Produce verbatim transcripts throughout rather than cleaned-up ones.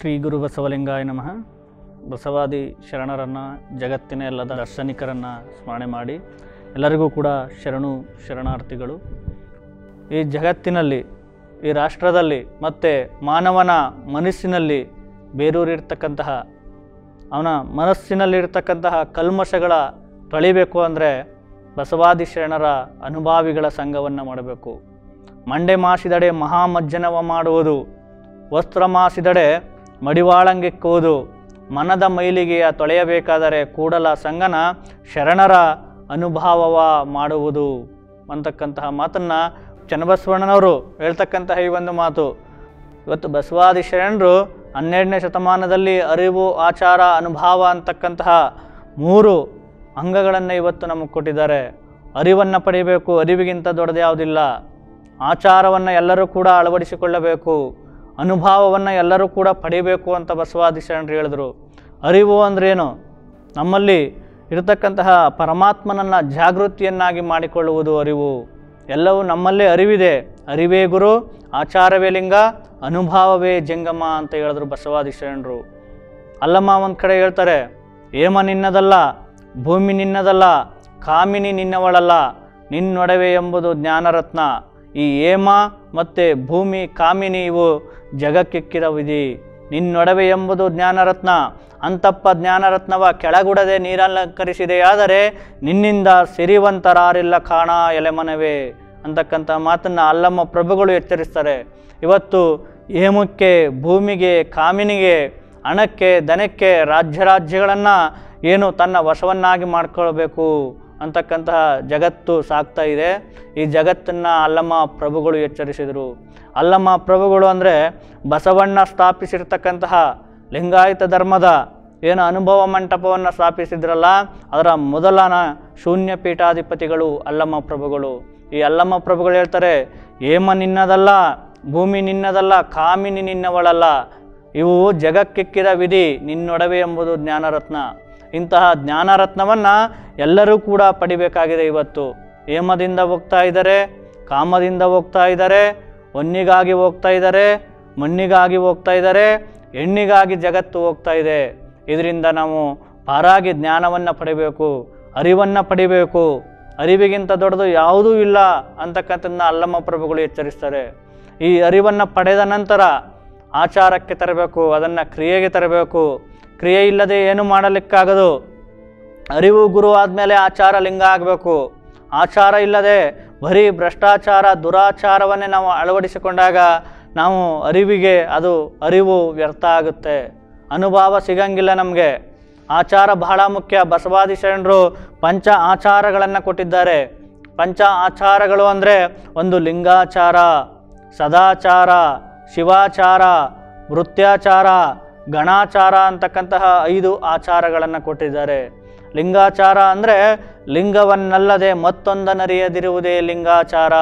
ಶ್ರೀ ಗುರು ಬಸವಲಿಂಗಾಯ ನಮಃ. ಬಸವಾದಿ ಶರಣರನ್ನು, ಜಗತ್ತಿನ ಎಲ್ಲ ದಾರ್ಶನಿಕರನ್ನು ಸ್ಮರಣೆ ಮಾಡಿ ಎಲ್ಲರಿಗೂ ಕೂಡ ಶರಣು ಶರಣಾರ್ಥಿಗಳು. ಈ ಜಗತ್ತಿನಲ್ಲಿ, ಈ ರಾಷ್ಟ್ರದಲ್ಲಿ ಮತ್ತು ಮಾನವನ ಮನಸ್ಸಿನಲ್ಲಿ ಬೇರೂರಿರ್ತಕ್ಕಂತಹ, ಅವನ ಮನಸ್ಸಿನಲ್ಲಿರ್ತಕ್ಕಂತಹ ಕಲ್ಮಶಗಳ ತೊಳಿಬೇಕು ಅಂದರೆ ಬಸವಾದಿ ಶರಣರ ಅನುಭಾವಿಗಳ ಸಂಘವನ್ನು ಮಾಡಬೇಕು. ಮಂಡೆ ಮಾಸಿದಡೆ ಮಹಾಮಜ್ಜನವ ಮಾಡುವುದು, ವಸ್ತ್ರ ಮಾಸಿದಡೆ ಮಡಿವಾಳಂಗೆಕ್ಕುವುದು, ಮನದ ಮೈಲಿಗೆಯ ತೊಳೆಯಬೇಕಾದರೆ ಕೂಡಲ ಸಂಗನ ಶರಣರ ಅನುಭಾವವ ಮಾಡುವುದು ಅಂತಕ್ಕಂತಹ ಮಾತನ್ನು ಚನ್ನಬಸವಣ್ಣನವರು ಹೇಳ್ತಕ್ಕಂತಹ ಈ ಒಂದು ಮಾತು. ಇವತ್ತು ಬಸವಾದಿ ಶರಣರು ಹನ್ನೆರಡನೇ ಶತಮಾನದಲ್ಲಿ ಅರಿವು, ಆಚಾರ, ಅನುಭಾವ ಅಂತಕ್ಕಂತಹ ಮೂರು ಅಂಗಗಳನ್ನು ಇವತ್ತು ನಮಗೆ ಕೊಟ್ಟಿದ್ದಾರೆ. ಅರಿವನ್ನು ಪಡಿಬೇಕು, ಅರಿವಿಗಿಂತ ದೊಡ್ಡದು ಯಾವುದಿಲ್ಲ. ಆಚಾರವನ್ನು ಎಲ್ಲರೂ ಕೂಡ ಅಳವಡಿಸಿಕೊಳ್ಳಬೇಕು, ಅನುಭಾವವನ್ನು ಎಲ್ಲರೂ ಕೂಡ ಪಡಿಬೇಕು ಅಂತ ಬಸವಾದಿ ಶರಣರು ಹೇಳಿದರು. ಅರಿವು ಅಂದ್ರೇನು? ನಮ್ಮಲ್ಲಿ ಇರತಕ್ಕಂತಹ ಪರಮಾತ್ಮನನ್ನು ಜಾಗೃತಿಯನ್ನಾಗಿ ಮಾಡಿಕೊಳ್ಳುವುದು ಅರಿವು. ಎಲ್ಲವೂ ನಮ್ಮಲ್ಲೇ ಅರಿವಿದೆ. ಅರಿವೇ ಗುರು, ಆಚಾರವೇ ಲಿಂಗ, ಅನುಭಾವವೇ ಜಂಗಮ ಅಂತ ಹೇಳಿದ್ರು ಬಸವಾದಿ ಶರಣರು. ಅಲ್ಲಮ್ಮ ಒಂದು ಕಡೆ ಹೇಳ್ತಾರೆ, ಏಮ ನಿನ್ನದಲ್ಲ, ಭೂಮಿ ನಿನ್ನದಲ್ಲ, ಕಾಮಿನಿ ನಿನ್ನವಳಲ್ಲ, ನಿನ್ನೊಡವೆ ಎಂಬುದು ಜ್ಞಾನರತ್ನ. ಈ ಏಮ ಮತ್ತು ಭೂಮಿ, ಕಾಮಿನಿ ಇವು ಜಗಕ್ಕಿಕ್ಕಿದ ವಿಧಿ. ನಿನ್ನೊಡವೆ ಎಂಬುದು ಜ್ಞಾನರತ್ನ. ಅಂತಪ್ಪ ಜ್ಞಾನರತ್ನವ ಕೆಳಗುಡದೆ ನೀರಲಂಕರಿಸಿದೆಯಾದರೆ ನಿನ್ನಿಂದ ಸಿರಿವಂತರಾರಿಲ್ಲ ಕಾಣ ಎಲೆಮನವೇ ಅಂತಕ್ಕಂಥ ಮಾತನ್ನು ಅಲ್ಲಮ್ಮ ಪ್ರಭುಗಳು ಎಚ್ಚರಿಸ್ತಾರೆ. ಇವತ್ತು ಏಮಕ್ಕೆ, ಭೂಮಿಗೆ, ಕಾಮಿನಿಗೆ, ಹಣಕ್ಕೆ, ಧನಕ್ಕೆ, ರಾಜ್ಯ ರಾಜ್ಯಗಳನ್ನು ಏನು ತನ್ನ ವಶವನ್ನಾಗಿ ಮಾಡ್ಕೊಳ್ಬೇಕು ಅಂತಕ್ಕಂತಹ ಜಗತ್ತು ಸಾಗ್ತಾ ಇದೆ. ಈ ಜಗತ್ತನ್ನು ಅಲ್ಲಮ್ಮ ಪ್ರಭುಗಳು ಎಚ್ಚರಿಸಿದರು. ಅಲ್ಲಮ್ಮ ಪ್ರಭುಗಳು ಅಂದರೆ ಬಸವಣ್ಣ ಸ್ಥಾಪಿಸಿರ್ತಕ್ಕಂತಹ ಲಿಂಗಾಯತ ಧರ್ಮದ ಏನು ಅನುಭವ ಮಂಟಪವನ್ನು ಸ್ಥಾಪಿಸಿದ್ರಲ್ಲ, ಅದರ ಮೊದಲನ ಶೂನ್ಯ ಪೀಠಾಧಿಪತಿಗಳು ಅಲ್ಲಮ್ಮ ಪ್ರಭುಗಳು. ಈ ಅಲ್ಲಮ್ಮ ಪ್ರಭುಗಳು ಹೇಳ್ತಾರೆ, ಏಮ ನಿನ್ನದಲ್ಲ, ಭೂಮಿ ನಿನ್ನದಲ್ಲ, ಕಾಮಿನಿ ನಿನ್ನವಳಲ್ಲ, ಇವು ಜಗಕ್ಕಿಕ್ಕಿದ ವಿಧಿ, ನಿನ್ನೊಡವೆ ಎಂಬುದು ಜ್ಞಾನರತ್ನ. ಇಂತಹ ಜ್ಞಾನರತ್ನವನ್ನು ಎಲ್ಲರೂ ಕೂಡ ಪಡಿಬೇಕಾಗಿದೆ. ಇವತ್ತು ಹೇಮದಿಂದ ಹೋಗ್ತಾ ಇದ್ದಾರೆ, ಕಾಮದಿಂದ ಹೋಗ್ತಾ ಇದ್ದಾರೆ, ಹೊನ್ನಿಗಾಗಿ ಹೋಗ್ತಾ ಇದ್ದಾರೆ, ಮಣ್ಣಿಗಾಗಿ ಹೋಗ್ತಾ ಇದ್ದಾರೆ, ಹೆಣ್ಣಿಗಾಗಿ ಜಗತ್ತು ಹೋಗ್ತಾ ಇದೆ. ಇದರಿಂದ ನಾವು ಪಾರಾಗಿ ಜ್ಞಾನವನ್ನು ಪಡಿಬೇಕು, ಅರಿವನ್ನು ಪಡಿಬೇಕು. ಅರಿವಿಗಿಂತ ದೊಡ್ಡದು ಯಾವುದೂ ಇಲ್ಲ ಅಂತಕ್ಕಂಥದ್ದನ್ನ ಅಲ್ಲಮ್ಮ ಪ್ರಭುಗಳು ಎಚ್ಚರಿಸ್ತಾರೆ. ಈ ಅರಿವನ್ನು ಪಡೆದ ನಂತರ ಆಚಾರಕ್ಕೆ ತರಬೇಕು, ಅದನ್ನು ಕ್ರಿಯೆಗೆ ತರಬೇಕು. ಕ್ರಿಯೆ ಇಲ್ಲದೆ ಏನು ಮಾಡಲಿಕ್ಕಾಗದು. ಅರಿವು ಗುರು ಆದಮೇಲೆ ಆಚಾರ ಲಿಂಗ ಆಗಬೇಕು. ಆಚಾರ ಇಲ್ಲದೆ ಬರೀ ಭ್ರಷ್ಟಾಚಾರ, ದುರಾಚಾರವನ್ನೇ ನಾವು ಅಳವಡಿಸಿಕೊಂಡಾಗ ನಾವು ಅರಿವಿಗೆ ಅದು ಅರಿವು ವ್ಯರ್ಥ ಆಗುತ್ತೆ, ಅನುಭವ ಸಿಗಂಗಿಲ್ಲ ನಮಗೆ. ಆಚಾರ ಬಹಳ ಮುಖ್ಯ. ಬಸವಾದಿ ಶರಣರು ಪಂಚ ಆಚಾರಗಳನ್ನು ಕೊಟ್ಟಿದ್ದಾರೆ. ಪಂಚ ಆಚಾರಗಳು ಅಂದರೆ ಒಂದು ಲಿಂಗಾಚಾರ, ಸದಾಚಾರ, ಶಿವಾಚಾರ, ವೃತ್ಯಾಚಾರ, ಗಣಾಚಾರ ಅಂತಕ್ಕಂತಹ ಐದು ಆಚಾರಗಳನ್ನು ಕೊಟ್ಟಿದ್ದಾರೆ. ಲಿಂಗಾಚಾರ ಅಂದರೆ ಲಿಂಗವನ್ನಲ್ಲದೆ ಮತ್ತೊಂದನರಿಯದಿರುವುದೇ ಲಿಂಗಾಚಾರ.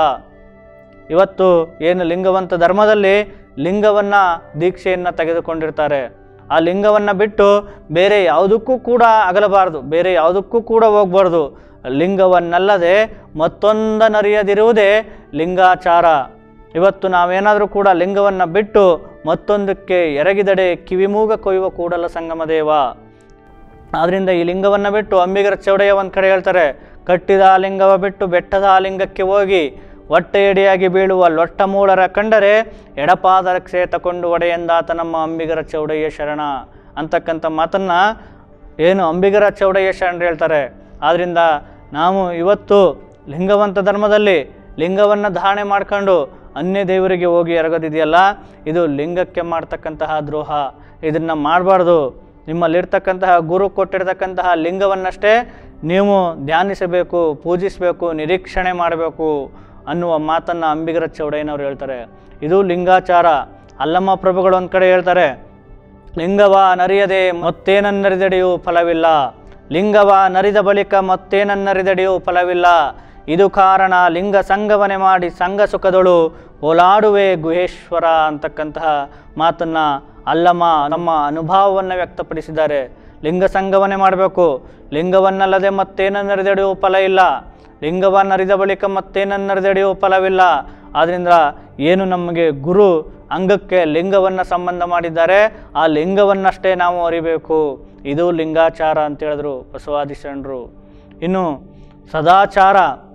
ಇವತ್ತು ಏನು ಲಿಂಗವಂತ ಧರ್ಮದಲ್ಲಿ ಲಿಂಗವನ್ನು ದೀಕ್ಷೆಯನ್ನು ತೆಗೆದುಕೊಂಡಿರ್ತಾರೆ. ಆ ಲಿಂಗವನ್ನು ಬಿಟ್ಟು ಬೇರೆ ಯಾವುದಕ್ಕೂ ಕೂಡ ಅಗಲಬಾರ್ದು, ಬೇರೆ ಯಾವುದಕ್ಕೂ ಕೂಡ ಹೋಗಬಾರ್ದು. ಲಿಂಗವನ್ನಲ್ಲದೆ ಮತ್ತೊಂದನರಿಯದಿರುವುದೇ ಲಿಂಗಾಚಾರ. ಇವತ್ತು ನಾವೇನಾದರೂ ಕೂಡ ಲಿಂಗವನ್ನು ಬಿಟ್ಟು ಮತ್ತೊಂದಕ್ಕೆ ಎರಗಿದಡೆ ಕಿವಿಮೂಗ ಕೊಯ್ಯುವ ಕೂಡಲ ಸಂಗಮ ದೇವ. ಆದ್ದರಿಂದ ಈ ಲಿಂಗವನ್ನು ಬಿಟ್ಟು ಅಂಬಿಗರ ಚೌಡಯ್ಯ ಒಂದು ಕಡೆ ಹೇಳ್ತಾರೆ, ಕಟ್ಟಿದ ಲಿಂಗವ ಬಿಟ್ಟು ಬೆಟ್ಟದ ಲಿಂಗಕ್ಕೆ ಹೋಗಿ ಹೊಟ್ಟೆ ಎಡೆಯಾಗಿ ಬೀಳುವ ಲೊಟ್ಟ ಮೂಳರ ಕಂಡರೆ ಎಡಪಾದ ರಕ್ಷೆ ತಕೊಂಡು ಒಡೆಯೆಂದಾತ ನಮ್ಮ ಅಂಬಿಗರ ಚೌಡಯ್ಯ ಶರಣ ಅಂತಕ್ಕಂಥ ಮಾತನ್ನು ಏನು ಅಂಬಿಗರ ಚೌಡಯ್ಯ ಶರಣರು ಹೇಳ್ತಾರೆ. ಆದ್ದರಿಂದ ನಾವು ಇವತ್ತು ಲಿಂಗವಂತ ಧರ್ಮದಲ್ಲಿ ಲಿಂಗವನ್ನು ಧಾರಣೆ ಮಾಡ್ಕೊಂಡು ಅನ್ಯ ದೇವರಿಗೆ ಹೋಗಿ ಎರಗೋದಿದೆಯಲ್ಲ, ಇದು ಲಿಂಗಕ್ಕೆ ಮಾಡ್ತಕ್ಕಂತಹ ದ್ರೋಹ. ಇದನ್ನು ಮಾಡಬಾರ್ದು. ನಿಮ್ಮಲ್ಲಿರ್ತಕ್ಕಂತಹ ಗುರು ಕೊಟ್ಟಿರ್ತಕ್ಕಂತಹ ಲಿಂಗವನ್ನಷ್ಟೇ ನೀವು ಧ್ಯಾನಿಸಬೇಕು, ಪೂಜಿಸಬೇಕು, ನಿರೀಕ್ಷಣೆ ಮಾಡಬೇಕು ಅನ್ನುವ ಮಾತನ್ನು ಅಂಬಿಗರ ಚೌಡಯ್ಯನವರು ಹೇಳ್ತಾರೆ. ಇದು ಲಿಂಗಾಚಾರ. ಅಲ್ಲಮ್ಮ ಪ್ರಭುಗಳು ಒಂದು ಕಡೆ ಹೇಳ್ತಾರೆ, ಲಿಂಗವ ನರಿಯದೆ ಮತ್ತೇನನ್ನರಿದಡೆಯೂ ಫಲವಿಲ್ಲ, ಲಿಂಗವ ನರಿದ ಬಳಿಕ ಮತ್ತೇನನ್ನರಿದಡೆಯೂ ಫಲವಿಲ್ಲ, ಇದು ಕಾರಣ ಲಿಂಗ ಸಂಗವನೆ ಮಾಡಿ ಸಂಘ ಸುಖದೊಳು ಓಲಾಡುವೆ ಗುಹೇಶ್ವರ ಅಂತಕ್ಕಂತಹ ಮಾತನ್ನು ಅಲ್ಲಮ್ಮ ನಮ್ಮ ಅನುಭವವನ್ನು ವ್ಯಕ್ತಪಡಿಸಿದ್ದಾರೆ. ಲಿಂಗ ಸಂಗವನೆ ಮಾಡಬೇಕು, ಲಿಂಗವನ್ನಲ್ಲದೆ ಮತ್ತೇನನ್ನರಿದಡೆಯೂ ಫಲ ಇಲ್ಲ, ಲಿಂಗವನ್ನು ಅರಿದ ಬಳಿಕ ಮತ್ತೇನನ್ನರಿದಡೆಯೂ ಫಲವಿಲ್ಲ. ಆದ್ದರಿಂದ ಏನು ನಮಗೆ ಗುರು ಅಂಗಕ್ಕೆ ಲಿಂಗವನ್ನು ಸಂಬಂಧ ಮಾಡಿದ್ದಾರೆ, ಆ ಲಿಂಗವನ್ನಷ್ಟೇ ನಾವು ಅರಿಬೇಕು. ಇದು ಲಿಂಗಾಚಾರ ಅಂತ ಹೇಳಿದ್ರು ಬಸವಾದಿ ಶರಣರು. ಇನ್ನು ಸದಾಚಾರ,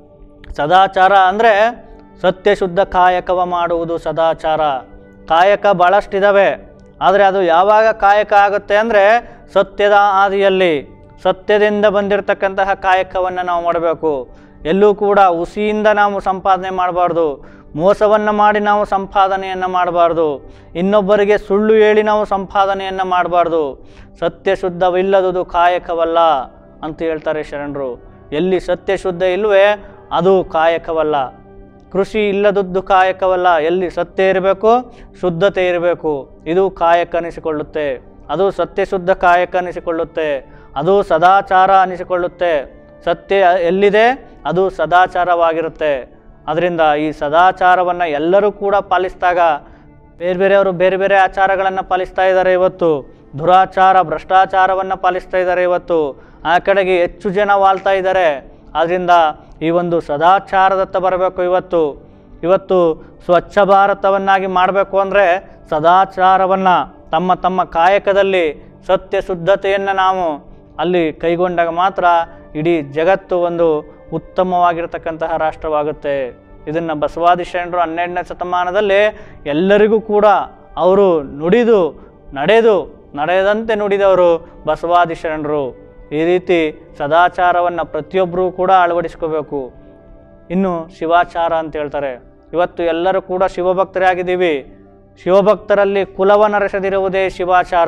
ಸದಾಚಾರ ಅಂದರೆ ಸತ್ಯಶುದ್ಧ ಕಾಯಕವ ಮಾಡುವುದು ಸದಾಚಾರ. ಕಾಯಕ ಭಾಳಷ್ಟಿದ್ದಾವೆ, ಆದರೆ ಅದು ಯಾವಾಗ ಕಾಯಕ ಆಗುತ್ತೆ ಅಂದರೆ ಸತ್ಯದ ಹಾದಿಯಲ್ಲಿ ಸತ್ಯದಿಂದ ಬಂದಿರತಕ್ಕಂತಹ ಕಾಯಕವನ್ನು ನಾವು ಮಾಡಬೇಕು. ಎಲ್ಲೂ ಕೂಡ ಹುಸಿಯಿಂದ ನಾವು ಸಂಪಾದನೆ ಮಾಡಬಾರ್ದು, ಮೋಸವನ್ನು ಮಾಡಿ ನಾವು ಸಂಪಾದನೆಯನ್ನು ಮಾಡಬಾರ್ದು, ಇನ್ನೊಬ್ಬರಿಗೆ ಸುಳ್ಳು ಹೇಳಿ ನಾವು ಸಂಪಾದನೆಯನ್ನು ಮಾಡಬಾರ್ದು. ಸತ್ಯಶುದ್ಧವಿಲ್ಲದುದು ಕಾಯಕವಲ್ಲ ಅಂತ ಹೇಳ್ತಾರೆ ಶರಣರು. ಎಲ್ಲಿ ಸತ್ಯಶುದ್ಧ ಇಲ್ಲವೇ ಅದು ಕಾಯಕವಲ್ಲ. ಕೃಷಿ ಇಲ್ಲದದ್ದು ಕಾಯಕವಲ್ಲ. ಎಲ್ಲಿ ಸತ್ಯ ಇರಬೇಕು, ಶುದ್ಧತೆ ಇರಬೇಕು, ಇದು ಕಾಯಕ ಅನಿಸಿಕೊಳ್ಳುತ್ತೆ. ಅದು ಸತ್ಯಶುದ್ಧ ಕಾಯಕ ಅನಿಸಿಕೊಳ್ಳುತ್ತೆ, ಅದು ಸದಾಚಾರ ಅನಿಸಿಕೊಳ್ಳುತ್ತೆ. ಸತ್ಯ ಎಲ್ಲಿದೆ ಅದು ಸದಾಚಾರವಾಗಿರುತ್ತೆ. ಅದರಿಂದ ಈ ಸದಾಚಾರವನ್ನು ಎಲ್ಲರೂ ಕೂಡ ಪಾಲಿಸಿದಾಗ, ಬೇರೆ ಬೇರೆಯವರು ಬೇರೆ ಬೇರೆ ಆಚಾರಗಳನ್ನು ಪಾಲಿಸ್ತಾ ಇದ್ದಾರೆ ಇವತ್ತು. ದುರಾಚಾರ ಭ್ರಷ್ಟಾಚಾರವನ್ನು ಪಾಲಿಸ್ತಾ ಇದ್ದಾರೆ ಇವತ್ತು. ಆ ಕಡೆಗೆ ಹೆಚ್ಚು ಜನ ವಾಳ್ತಾ ಇದ್ದಾರೆ. ಆದ್ದರಿಂದ ಈ ಒಂದು ಸದಾಚಾರದತ್ತ ಬರಬೇಕು. ಇವತ್ತು ಇವತ್ತು ಸ್ವಚ್ಛ ಭಾರತವನ್ನಾಗಿ ಮಾಡಬೇಕು ಅಂದರೆ ಸದಾಚಾರವನ್ನು ತಮ್ಮ ತಮ್ಮ ಕಾಯಕದಲ್ಲಿ ಸತ್ಯ ಶುದ್ಧತೆಯನ್ನು ನಾವು ಅಲ್ಲಿ ಕೈಗೊಂಡಾಗ ಮಾತ್ರ ಇಡೀ ಜಗತ್ತು ಒಂದು ಉತ್ತಮವಾಗಿರತಕ್ಕಂತಹ ರಾಷ್ಟ್ರವಾಗುತ್ತೆ. ಇದನ್ನು ಬಸವಾದಿ ಶರಣರು ಹನ್ನೆರಡನೇ ಶತಮಾನದಲ್ಲಿ ಎಲ್ಲರಿಗೂ ಕೂಡ ಅವರು ನುಡಿದು ನಡೆದು ನಡೆದಂತೆ ನುಡಿದವರು ಬಸವಾದಿ ಶರಣರು. ಈ ರೀತಿ ಸದಾಚಾರವನ್ನು ಪ್ರತಿಯೊಬ್ಬರೂ ಕೂಡ ಅಳವಡಿಸ್ಕೋಬೇಕು. ಇನ್ನು ಶಿವಾಚಾರ ಅಂತ ಹೇಳ್ತಾರೆ. ಇವತ್ತು ಎಲ್ಲರೂ ಕೂಡ ಶಿವಭಕ್ತರೇ ಆಗಿದ್ದೀವಿ. ಶಿವಭಕ್ತರಲ್ಲಿ ಕುಲವನ್ನರಸದಿರುವುದೇ ಶಿವಾಚಾರ.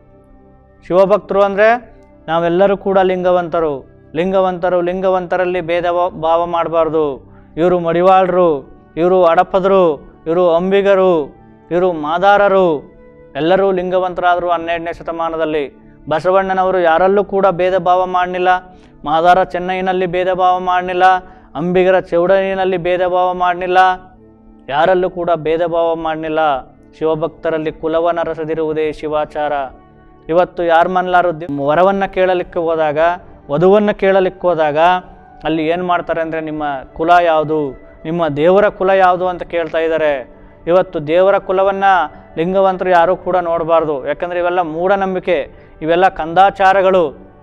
ಶಿವಭಕ್ತರು ಅಂದರೆ ನಾವೆಲ್ಲರೂ ಕೂಡ ಲಿಂಗವಂತರು. ಲಿಂಗವಂತರು ಲಿಂಗವಂತರಲ್ಲಿ ಭೇದ ಭಾವ ಮಾಡಬಾರ್ದು. ಇವರು ಮಡಿವಾಳರು, ಇವರು ಹಡಪದರು, ಇವರು ಅಂಬಿಗರು, ಇವರು ಮಾದಾರರು, ಎಲ್ಲರೂ ಲಿಂಗವಂತರಾದರು ಹನ್ನೆರಡನೇ ಶತಮಾನದಲ್ಲಿ. ಬಸವಣ್ಣನವರು ಯಾರಲ್ಲೂ ಕೂಡ ಭೇದ ಭಾವ ಮಾಡಲಿಲ್ಲ. ಮಾದಾರ ಚೆನ್ನೈನಲ್ಲಿ ಭೇದ ಭಾವ ಮಾಡಲಿಲ್ಲ, ಅಂಬಿಗರ ಚೌಡನಿನಲ್ಲಿ ಭೇದ ಭಾವ ಮಾಡಲಿಲ್ಲ, ಯಾರಲ್ಲೂ ಕೂಡ ಭೇದ ಭಾವ ಮಾಡಲಿಲ್ಲ. ಶಿವಭಕ್ತರಲ್ಲಿ ಕುಲವನ್ನರಸದಿರುವುದೇ ಶಿವಾಚಾರ. ಇವತ್ತು ಯಾರ ಮನ್ಲಾರು ವರವನ್ನು ಕೇಳಲಿಕ್ಕೆ ಹೋದಾಗ, ವಧುವನ್ನು ಕೇಳಲಿಕ್ಕೆ ಹೋದಾಗ ಅಲ್ಲಿ ಏನು ಮಾಡ್ತಾರೆ ಅಂದರೆ ನಿಮ್ಮ ಕುಲ ಯಾವುದು, ನಿಮ್ಮ ದೇವರ ಕುಲ ಯಾವುದು ಅಂತ ಕೇಳ್ತಾ ಇದ್ದಾರೆ. ಇವತ್ತು ದೇವರ ಕುಲವನ್ನು ಲಿಂಗವಂತರು ಯಾರೂ ಕೂಡ ನೋಡಬಾರ್ದು. ಯಾಕಂದರೆ ಇವೆಲ್ಲ ಮೂಢನಂಬಿಕೆ, ಇವೆಲ್ಲ ಕಂದಾಚಾರಗಳು.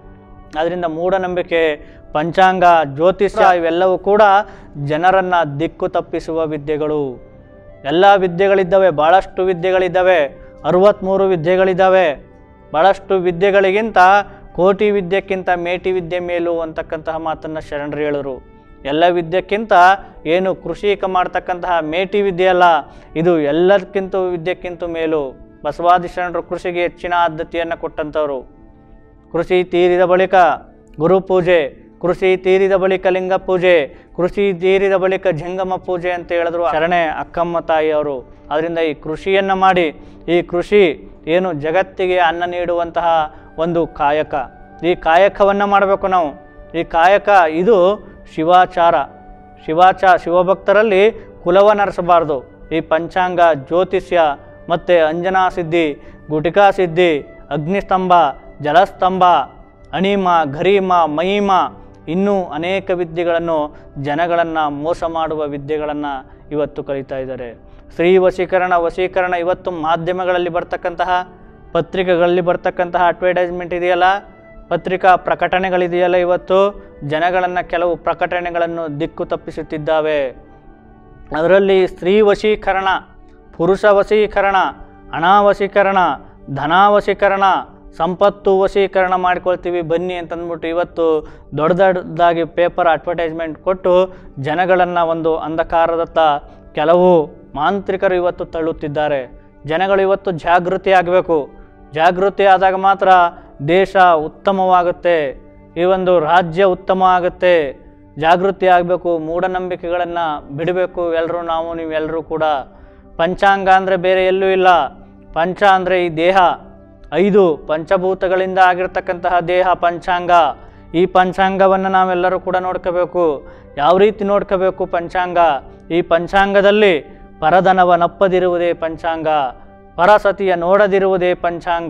ಅದರಿಂದ ಮೂಢನಂಬಿಕೆ, ಪಂಚಾಂಗ, ಜ್ಯೋತಿಷ್ಯ ಇವೆಲ್ಲವೂ ಕೂಡ ಜನರನ್ನು ದಿಕ್ಕು ತಪ್ಪಿಸುವ ವಿದ್ಯೆಗಳು. ಎಲ್ಲ ವಿದ್ಯೆಗಳಿದ್ದಾವೆ, ಭಾಳಷ್ಟು ವಿದ್ಯೆಗಳಿದ್ದಾವೆ, ಅರವತ್ತ್ಮೂರು ವಿದ್ಯೆಗಳಿದ್ದಾವೆ. ಭಾಳಷ್ಟು ವಿದ್ಯೆಗಳಿಗಿಂತ ಕೋಟಿ ವಿದ್ಯೆಕ್ಕಿಂತ ಮೇಟಿ ವಿದ್ಯೆ ಮೇಲು ಅಂತಕ್ಕಂತಹ ಮಾತನ್ನು ಶರಣರು ಹೇಳರು. ಎಲ್ಲ ವಿದ್ಯೆಕ್ಕಿಂತ ಏನು ಕೃಷಿಕ ಮಾಡ್ತಕ್ಕಂತಹ ಮೇಟಿ ವಿದ್ಯೆ ಅಲ್ಲ, ಇದು ಎಲ್ಲದಕ್ಕಿಂತ ವಿದ್ಯೆಕ್ಕಿಂತ ಮೇಲು. ಬಸವಾದಿ ಶರಣರು ಕೃಷಿಗೆ ಹೆಚ್ಚಿನ ಆದ್ಯತೆಯನ್ನು ಕೊಟ್ಟಂಥವ್ರು. ಕೃಷಿ ತೀರಿದ ಬಳಿಕ ಗುರುಪೂಜೆ, ಕೃಷಿ ತೀರಿದ ಬಳಿಕ ಲಿಂಗ ಪೂಜೆ, ಕೃಷಿ ತೀರಿದ ಬಳಿಕ ಜಂಗಮ ಪೂಜೆ ಅಂತ ಹೇಳಿದ್ರು ಶರಣೆ ಅಕ್ಕಮ್ಮ ತಾಯಿಯವರು. ಅದರಿಂದ ಈ ಕೃಷಿಯನ್ನು ಮಾಡಿ, ಈ ಕೃಷಿ ಏನು ಜಗತ್ತಿಗೆ ಅನ್ನ ನೀಡುವಂತಹ ಒಂದು ಕಾಯಕ, ಈ ಕಾಯಕವನ್ನು ಮಾಡಬೇಕು ನಾವು. ಈ ಕಾಯಕ ಇದು ಶಿವಾಚಾರ. ಶಿವಾಚಾರ ಶಿವಭಕ್ತರಲ್ಲಿ ಕುಲವನ್ನರಸಬಾರ್ದು. ಈ ಪಂಚಾಂಗ, ಜ್ಯೋತಿಷ್ಯ ಮತ್ತು ಅಂಜನಾ ಸಿದ್ಧಿ, ಗುಟಿಕಾ ಸಿದ್ಧಿ, ಅಗ್ನಿಸ್ತಂಭ, ಜಲಸ್ತಂಭ, ಅಣಿಮ, ಘರೀಮ, ಮಹಿಮ, ಇನ್ನೂ ಅನೇಕ ವಿದ್ಯೆಗಳನ್ನು ಜನಗಳನ್ನು ಮೋಸ ಮಾಡುವ ವಿದ್ಯೆಗಳನ್ನು ಇವತ್ತು ಕಲಿತಾ ಇದ್ದಾರೆ. ಸ್ತ್ರೀ ವಶೀಕರಣ, ವಶೀಕರಣ ಇವತ್ತು ಮಾಧ್ಯಮಗಳಲ್ಲಿ ಬರ್ತಕ್ಕಂತಹ, ಪತ್ರಿಕೆಗಳಲ್ಲಿ ಬರ್ತಕ್ಕಂತಹ ಅಡ್ವರ್ಟೈಸ್ಮೆಂಟ್ ಇದೆಯಲ್ಲ, ಪತ್ರಿಕಾ ಪ್ರಕಟಣೆಗಳಿದೆಯಲ್ಲ, ಇವತ್ತು ಜನಗಳನ್ನು ಕೆಲವು ಪ್ರಕಟಣೆಗಳನ್ನು ದಿಕ್ಕು ತಪ್ಪಿಸುತ್ತಿದ್ದಾವೆ. ಅದರಲ್ಲಿ ಸ್ತ್ರೀ ವಶೀಕರಣ, ಪುರುಷ ವಶೀಕರಣ, ಹಣ ವಶೀಕರಣ, ಧನ ವಶೀಕರಣ, ಸಂಪತ್ತು ವಶೀಕರಣ ಮಾಡ್ಕೊಳ್ತೀವಿ ಬನ್ನಿ ಅಂತಂದ್ಬಿಟ್ಟು ಇವತ್ತು ದೊಡ್ಡ ದೊಡ್ಡದಾಗಿ ಪೇಪರ್ ಅಡ್ವರ್ಟೈಸ್ಮೆಂಟ್ ಕೊಟ್ಟು ಜನಗಳನ್ನು ಒಂದು ಅಂಧಕಾರದತ್ತ ಕೆಲವು ಮಾಂತ್ರಿಕರು ಇವತ್ತು ತಳ್ಳುತ್ತಿದ್ದಾರೆ. ಜನಗಳು ಇವತ್ತು ಜಾಗೃತಿ ಆಗಬೇಕು. ಜಾಗೃತಿ ಆದಾಗ ಮಾತ್ರ ದೇಶ ಉತ್ತಮವಾಗುತ್ತೆ, ಈ ಒಂದು ರಾಜ್ಯ ಉತ್ತಮ ಆಗುತ್ತೆ. ಜಾಗೃತಿ ಆಗಬೇಕು, ಮೂಢನಂಬಿಕೆಗಳನ್ನು ಬಿಡಬೇಕು ಎಲ್ಲರೂ, ನಾವು ನೀವೆಲ್ಲರೂ ಕೂಡ. ಪಂಚಾಂಗ ಅಂದರೆ ಬೇರೆ ಎಲ್ಲೂ ಇಲ್ಲ. ಪಂಚ ಅಂದರೆ ಈ ದೇಹ, ಐದು ಪಂಚಭೂತಗಳಿಂದ ಆಗಿರ್ತಕ್ಕಂತಹ ದೇಹ ಪಂಚಾಂಗ. ಈ ಪಂಚಾಂಗವನ್ನು ನಾವೆಲ್ಲರೂ ಕೂಡ ನೋಡ್ಕೋಬೇಕು. ಯಾವ ರೀತಿ ನೋಡ್ಕೋಬೇಕು ಪಂಚಾಂಗ? ಈ ಪಂಚಾಂಗದಲ್ಲಿ ಪರಧನವನಪ್ಪದಿರುವುದೇ ಪಂಚಾಂಗ, ಪರಸತಿಯ ನೋಡದಿರುವುದೇ ಪಂಚಾಂಗ,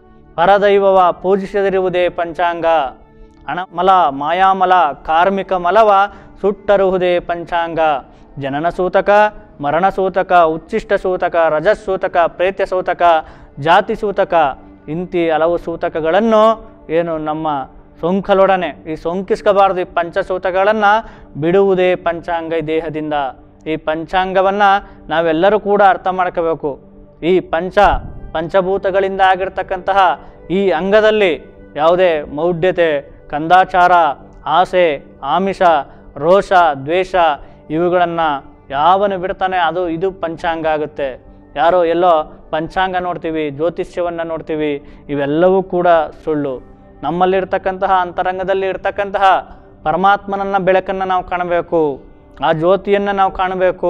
ಪರದೈವವ ಪೂಜಿಸದಿರುವುದೇ ಪಂಚಾಂಗ, ಹಣಮಲ ಮಾಯಾಮಲ ಕಾರ್ಮಿಕ ಮಲವ ಸುಟ್ಟರುವುದೇ ಪಂಚಾಂಗ, ಜನನ ಸೂತಕ ಮರಣಸೂತಕ, ಉಚ್ಚಿಷ್ಟ ಸೂತಕ, ರಜಸ್ಸೂತಕ, ಪ್ರೇತ್ಯ ಸೂತಕ, ಜಾತಿ ಸೂತಕ ಇಂತಿ ಹಲವು ಸೂತಕಗಳನ್ನು ಏನು ನಮ್ಮ ಸೋಂಕಲೊಡನೆ ಈ ಸೋಂಕಿಸ್ಕೋಬಾರ್ದು. ಈ ಪಂಚಸೂತಕಗಳನ್ನು ಬಿಡುವುದೇ ಪಂಚಾಂಗ ಈ ದೇಹದಿಂದ. ಈ ಪಂಚಾಂಗವನ್ನು ನಾವೆಲ್ಲರೂ ಕೂಡ ಅರ್ಥ ಮಾಡ್ಕೋಬೇಕು. ಈ ಪಂಚ ಪಂಚಭೂತಗಳಿಂದ ಆಗಿರ್ತಕ್ಕಂತಹ ಈ ಅಂಗದಲ್ಲಿ ಯಾವುದೇ ಮೌಢ್ಯತೆ, ಕಂದಾಚಾರ, ಆಸೆ, ಆಮಿಷ, ರೋಷ, ದ್ವೇಷ ಇವುಗಳನ್ನು ಯಾವನು ಬಿಡ್ತಾನೆ ಅದು ಇದು ಪಂಚಾಂಗ ಆಗುತ್ತೆ. ಯಾರೋ ಎಲ್ಲೋ ಪಂಚಾಂಗ ನೋಡ್ತೀವಿ, ಜ್ಯೋತಿಷ್ಯವನ್ನು ನೋಡ್ತೀವಿ, ಇವೆಲ್ಲವೂ ಕೂಡ ಸುಳ್ಳು. ನಮ್ಮಲ್ಲಿರ್ತಕ್ಕಂತಹ ಅಂತರಂಗದಲ್ಲಿ ಇರ್ತಕ್ಕಂತಹ ಪರಮಾತ್ಮನನ್ನ ಬೆಳಕನ್ನು ನಾವು ಕಾಣಬೇಕು, ಆ ಜ್ಯೋತಿಯನ್ನು ನಾವು ಕಾಣಬೇಕು.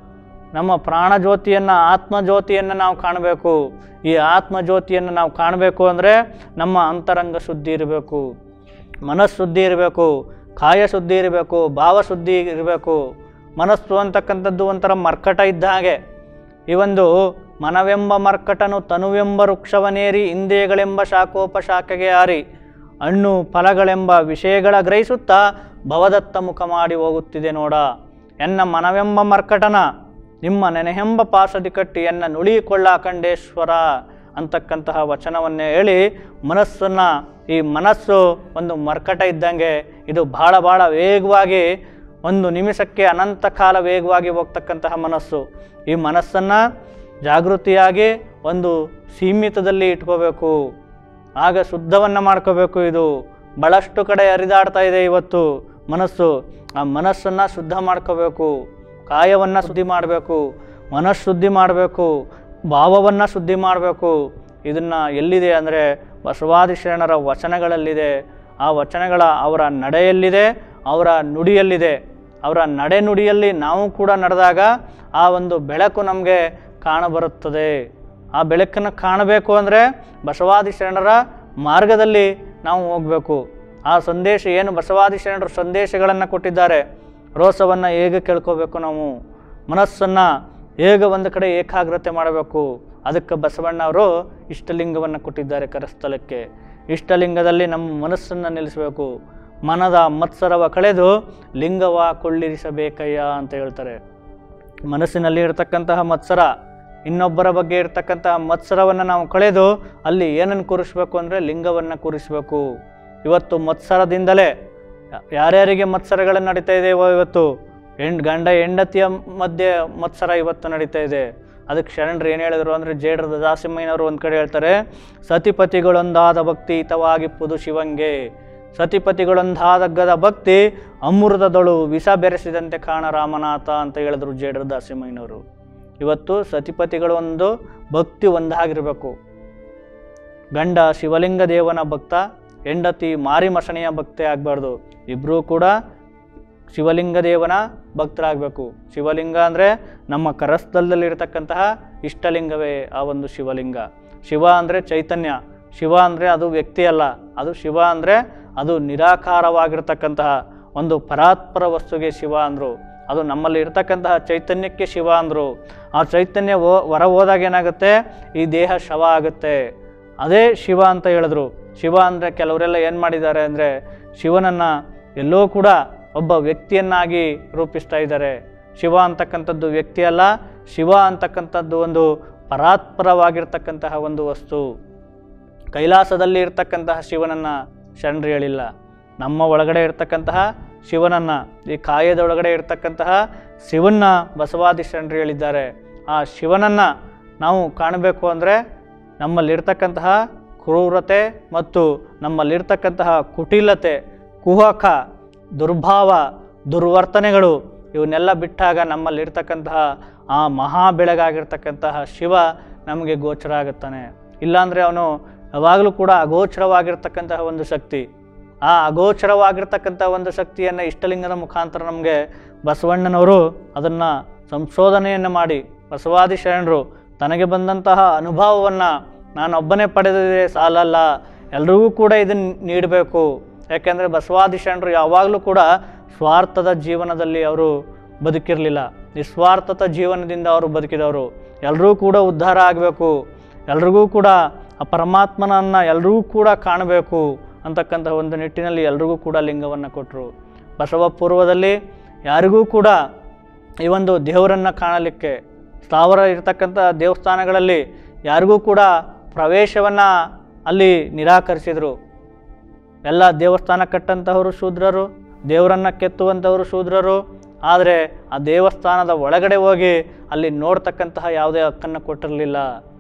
ನಮ್ಮ ಪ್ರಾಣ ಜ್ಯೋತಿಯನ್ನು, ಆತ್ಮ ಜ್ಯೋತಿಯನ್ನು ನಾವು ಕಾಣಬೇಕು. ಈ ಆತ್ಮ ಜ್ಯೋತಿಯನ್ನು ನಾವು ಕಾಣಬೇಕು ಅಂದರೆ ನಮ್ಮ ಅಂತರಂಗ ಶುದ್ಧಿ ಇರಬೇಕು, ಮನಸ್ಸುದ್ಧಿ ಇರಬೇಕು, ಕಾಯ ಶುದ್ಧಿ ಇರಬೇಕು, ಭಾವಶುದ್ಧಿ ಇರಬೇಕು. ಮನಸ್ಸು ಅಂತಕ್ಕಂಥದ್ದು ಒಂಥರ ಮರ್ಕಟ ಇದ್ದ ಹಾಗೆ. ಈ ಒಂದು ಮನವೆಂಬ ಮರ್ಕಟನು ತನುವೆಂಬ ವೃಕ್ಷವನೇರಿ ಇಂದ್ರಿಯಗಳೆಂಬ ಶಾಖೋಪಶಾಖೆಗೆ ಹಾರಿ ಹಣ್ಣು ಫಲಗಳೆಂಬ ವಿಷಯಗಳ ಗ್ರಹಿಸುತ್ತಾ ಭವದತ್ತ ಮುಖ ಮಾಡಿ ಹೋಗುತ್ತಿದೆ ನೋಡ. ಎನ್ನ ಮನವೆಂಬ ಮರ್ಕಟನ ನಿಮ್ಮ ನೆನೆಯೆಂಬ ಪಾಶದಿ ಕಟ್ಟಿ ಎನ್ನ ನುಳಿಕೊಳ್ಳ ಖಂಡೇಶ್ವರ ಅಂತಕ್ಕಂತಹ ವಚನವನ್ನೇ ಹೇಳಿ ಮನಸ್ಸನ್ನು, ಈ ಮನಸ್ಸು ಒಂದು ಮರ್ಕಟ ಇದ್ದಂಗೆ, ಇದು ಭಾಳ ಭಾಳ ವೇಗವಾಗಿ ಒಂದು ನಿಮಿಷಕ್ಕೆ ಅನಂತ ಕಾಲ ವೇಗವಾಗಿ ಹೋಗ್ತಕ್ಕಂತಹ ಮನಸ್ಸು. ಈ ಮನಸ್ಸನ್ನು ಜಾಗೃತಿಯಾಗಿ ಒಂದು ಸೀಮಿತದಲ್ಲಿ ಇಟ್ಕೋಬೇಕು, ಆಗ ಶುದ್ಧವನ್ನು ಮಾಡ್ಕೋಬೇಕು. ಇದು ಭಾಳಷ್ಟು ಕಡೆ ಹರಿದಾಡ್ತಾ ಇದೆ ಇವತ್ತು ಮನಸ್ಸು. ಆ ಮನಸ್ಸನ್ನು ಶುದ್ಧ ಮಾಡ್ಕೋಬೇಕು, ಕಾಯವನ್ನು ಶುದ್ಧಿ ಮಾಡಬೇಕು, ಮನಃಶುದ್ಧಿ ಮಾಡಬೇಕು, ಭಾವವನ್ನು ಶುದ್ಧಿ ಮಾಡಬೇಕು. ಇದನ್ನು ಎಲ್ಲಿದೆ ಅಂದರೆ ಬಸವಾದಿ ಶರಣರ ವಚನಗಳಲ್ಲಿದೆ. ಆ ವಚನಗಳ ಅವರ ನಡೆಯಲ್ಲಿದೆ, ಅವರ ನುಡಿಯಲ್ಲಿದೆ. ಅವರ ನಡೆ ನುಡಿಯಲ್ಲಿ ನಾವು ಕೂಡ ನಡೆದಾಗ ಆ ಒಂದು ಬೆಳಕು ನಮಗೆ ಕಾಣಬರುತ್ತದೆ. ಆ ಬೆಳಕನ್ನು ಕಾಣಬೇಕು ಅಂದರೆ ಬಸವಾದಿ ಶರಣರ ಮಾರ್ಗದಲ್ಲಿ ನಾವು ಹೋಗಬೇಕು. ಆ ಸಂದೇಶ ಏನು ಬಸವಾದಿ ಶರಣರು ಸಂದೇಶಗಳನ್ನು ಕೊಟ್ಟಿದ್ದಾರೆ, ರೋಸವನ್ನು ಹೇಗೆ ಕೇಳ್ಕೋಬೇಕು, ನಾವು ಮನಸ್ಸನ್ನು ಹೇಗೆ ಒಂದು ಕಡೆ ಏಕಾಗ್ರತೆ ಮಾಡಬೇಕು, ಅದಕ್ಕೆ ಬಸವಣ್ಣವರು ಇಷ್ಟಲಿಂಗವನ್ನು ಕೊಟ್ಟಿದ್ದಾರೆ ಕರಸ್ಥಲಕ್ಕೆ. ಇಷ್ಟಲಿಂಗದಲ್ಲಿ ನಮ್ಮ ಮನಸ್ಸನ್ನು ನಿಲ್ಲಿಸಬೇಕು. ಮನದ ಮತ್ಸರವ ಕಳೆದು ಲಿಂಗವ ಕೊಳ್ಳಿರಿಸಬೇಕಯ್ಯ ಅಂತ ಹೇಳ್ತಾರೆ. ಮನಸ್ಸಿನಲ್ಲಿ ಇರತಕ್ಕಂತಹ ಮತ್ಸರ, ಇನ್ನೊಬ್ಬರ ಬಗ್ಗೆ ಇರತಕ್ಕಂತಹ ಮತ್ಸರವನ್ನು ನಾವು ಕಳೆದು ಅಲ್ಲಿ ಏನನ್ನು ಕೂರಿಸ್ಬೇಕು ಅಂದರೆ ಲಿಂಗವನ್ನು ಕೂರಿಸಬೇಕು. ಇವತ್ತು ಮತ್ಸರದಿಂದಲೇ ಯಾರ್ಯಾರಿಗೆ ಮತ್ಸರಗಳು ನಡೀತಾ ಇದೆಯೋ, ಇವತ್ತು ಹೆಣ್ ಗಂಡ ಹೆಂಡತಿಯ ಮಧ್ಯೆ ಮತ್ಸರ ಇವತ್ತು ನಡೀತಾ ಇದೆ. ಅದಕ್ಕೆ ಶರಣರು ಏನು ಹೇಳಿದ್ರು ಅಂದರೆ ಜೇಡ್ರದ ದಾಸಿಮಯ್ಯನವರು ಒಂದು ಕಡೆ ಹೇಳ್ತಾರೆ, ಸತಿಪತಿಗಳೊಂದಾದ ಭಕ್ತಿ ಹಿತವಾಗಿಪ್ಪುದು ಶಿವಂಗೆ, ಸತಿಪತಿಗಳೊಂದಾದಗ್ಗದ ಭಕ್ತಿ ಅಮೃತದಳು ವಿಷ ಬೆರೆಸಿದಂತೆ ಕಾಣ ರಾಮನಾಥ ಅಂತ ಹೇಳಿದ್ರು ಜೇಡ್ರ ದಾಸಿಮಯ್ಯನವರು. ಇವತ್ತು ಸತಿಪತಿಗಳು ಒಂದು ಭಕ್ತಿ ಒಂದಾಗಿರಬೇಕು. ಗಂಡ ಶಿವಲಿಂಗ ದೇವನ ಭಕ್ತ, ಹೆಂಡತಿ ಮಾರಿ ಮಸಣಿಯ ಭಕ್ತಿ ಆಗಬಾರ್ದು. ಇಬ್ಬರೂ ಕೂಡ ಶಿವಲಿಂಗ ದೇವನ ಭಕ್ತರಾಗಬೇಕು. ಶಿವಲಿಂಗ ಅಂದರೆ ನಮ್ಮ ಕರಸ್ಥಲದಲ್ಲಿರ್ತಕ್ಕಂತಹ ಇಷ್ಟಲಿಂಗವೇ ಆ ಒಂದು ಶಿವಲಿಂಗ. ಶಿವ ಅಂದರೆ ಚೈತನ್ಯ, ಶಿವ ಅಂದರೆ ಅದು ವ್ಯಕ್ತಿ ಅಲ್ಲ, ಅದು ಶಿವ ಅಂದರೆ ಅದು ನಿರಾಕಾರವಾಗಿರ್ತಕ್ಕಂತಹ ಒಂದು ಪರಾತ್ಪರ ವಸ್ತುಗೆ ಶಿವ ಅಂದರು. ಅದು ನಮ್ಮಲ್ಲಿ ಇರ್ತಕ್ಕಂತಹ ಚೈತನ್ಯಕ್ಕೆ ಶಿವ ಅಂದರು. ಆ ಚೈತನ್ಯ ಓ ಹೊರ ಹೋದಾಗ ಏನಾಗುತ್ತೆ, ಈ ದೇಹ ಶವ ಆಗುತ್ತೆ. ಅದೇ ಶಿವ ಅಂತ ಹೇಳಿದ್ರು. ಶಿವ ಅಂದರೆ ಕೆಲವರೆಲ್ಲ ಏನು ಮಾಡಿದ್ದಾರೆ ಅಂದರೆ ಶಿವನನ್ನು ಎಲ್ಲೋ ಕೂಡ ಒಬ್ಬ ವ್ಯಕ್ತಿಯನ್ನಾಗಿ ರೂಪಿಸ್ತಾ ಇದ್ದಾರೆ. ಶಿವ ಅಂತಕ್ಕಂಥದ್ದು ವ್ಯಕ್ತಿ ಅಲ್ಲ, ಶಿವ ಅಂತಕ್ಕಂಥದ್ದು ಒಂದು ಪರಾತ್ಪರವಾಗಿರ್ತಕ್ಕಂತಹ ಒಂದು ವಸ್ತು. ಕೈಲಾಸದಲ್ಲಿ ಇರ್ತಕ್ಕಂತಹ ಶಿವನನ್ನು ಶರಣರು ಹೇಳಿಲ್ಲ, ನಮ್ಮ ಒಳಗಡೆ ಇರ್ತಕ್ಕಂತಹ ಶಿವನನ್ನು, ಈ ಕಾಯದೊಳಗಡೆ ಇರ್ತಕ್ಕಂತಹ ಶಿವನ್ನ ಬಸವಾದಿ ಶರಣರು ಹೇಳಿದ್ದಾರೆ. ಆ ಶಿವನನ್ನು ನಾವು ಕಾಣಬೇಕು ಅಂದರೆ ನಮ್ಮಲ್ಲಿರ್ತಕ್ಕಂತಹ ಕ್ರೂರತೆ ಮತ್ತು ನಮ್ಮಲ್ಲಿರ್ತಕ್ಕಂತಹ ಕುಟಿಲತೆ, ಕುಹಕ, ದುರ್ಭಾವ, ದುರ್ವರ್ತನೆಗಳು ಇವನ್ನೆಲ್ಲ ಬಿಟ್ಟಾಗ ನಮ್ಮಲ್ಲಿರ್ತಕ್ಕಂತಹ ಆ ಮಹಾ ಬೆಳಗಾಗಿರ್ತಕ್ಕಂತಹ ಶಿವ ನಮಗೆ ಗೋಚರ ಆಗುತ್ತಾನೆ. ಇಲ್ಲಾಂದರೆ ಅವನು ಯಾವಾಗಲೂ ಕೂಡ ಅಗೋಚರವಾಗಿರ್ತಕ್ಕಂತಹ ಒಂದು ಶಕ್ತಿ. ಆ ಅಗೋಚರವಾಗಿರ್ತಕ್ಕಂಥ ಒಂದು ಶಕ್ತಿಯನ್ನು ಇಷ್ಟಲಿಂಗದ ಮುಖಾಂತರ ನಮಗೆ ಬಸವಣ್ಣನವರು ಅದನ್ನು ಸಂಶೋಧನೆಯನ್ನು ಮಾಡಿ, ಬಸವಾದಿ ಶರಣರು ತನಗೆ ಬಂದಂತಹ ಅನುಭವವನ್ನು ನಾನೊಬ್ಬನೇ ಪಡೆದಿದೆ ಸಾಲಲ್ಲ, ಎಲ್ರಿಗೂ ಕೂಡ ಇದನ್ನು ನೀಡಬೇಕು. ಯಾಕೆಂದರೆ ಬಸವಾದಿ ಶರಣರು ಯಾವಾಗಲೂ ಕೂಡ ಸ್ವಾರ್ಥದ ಜೀವನದಲ್ಲಿ ಅವರು ಬದುಕಿರಲಿಲ್ಲ, ನಿಸ್ವಾರ್ಥದ ಜೀವನದಿಂದ ಅವರು ಬದುಕಿದವರು. ಎಲ್ಲರೂ ಕೂಡ ಉದ್ಧಾರ ಆಗಬೇಕು, ಎಲ್ರಿಗೂ ಕೂಡ ಆ ಪರಮಾತ್ಮನನ್ನು ಎಲ್ಲರೂ ಕೂಡ ಕಾಣಬೇಕು ಅಂತಕ್ಕಂಥ ಒಂದು ನಿಟ್ಟಿನಲ್ಲಿ ಎಲ್ರಿಗೂ ಕೂಡ ಲಿಂಗವನ್ನು ಕೊಟ್ಟರು. ಬಸವ ಪೂರ್ವದಲ್ಲಿ ಯಾರಿಗೂ ಕೂಡ ಈ ಒಂದು ದೇವರನ್ನು ಕಾಣಲಿಕ್ಕೆ ಸ್ಥಾವರ ಇರತಕ್ಕಂಥ ದೇವಸ್ಥಾನಗಳಲ್ಲಿ ಯಾರಿಗೂ ಕೂಡ ಪ್ರವೇಶವನ್ನು ಅಲ್ಲಿ ನಿರಾಕರಿಸಿದರು. ಎಲ್ಲ ದೇವಸ್ಥಾನ ಕಟ್ಟಂತಹವರು ಶೂದ್ರರು, ದೇವರನ್ನು ಕೆತ್ತುವಂಥವರು ಶೂದ್ರರು. ಆದರೆ ಆ ದೇವಸ್ಥಾನದ ಒಳಗಡೆ ಹೋಗಿ ಅಲ್ಲಿ ನೋಡ್ತಕ್ಕಂತಹ ಯಾವುದೇ ಹಕ್ಕನ್ನು ಕೊಟ್ಟಿರಲಿಲ್ಲ.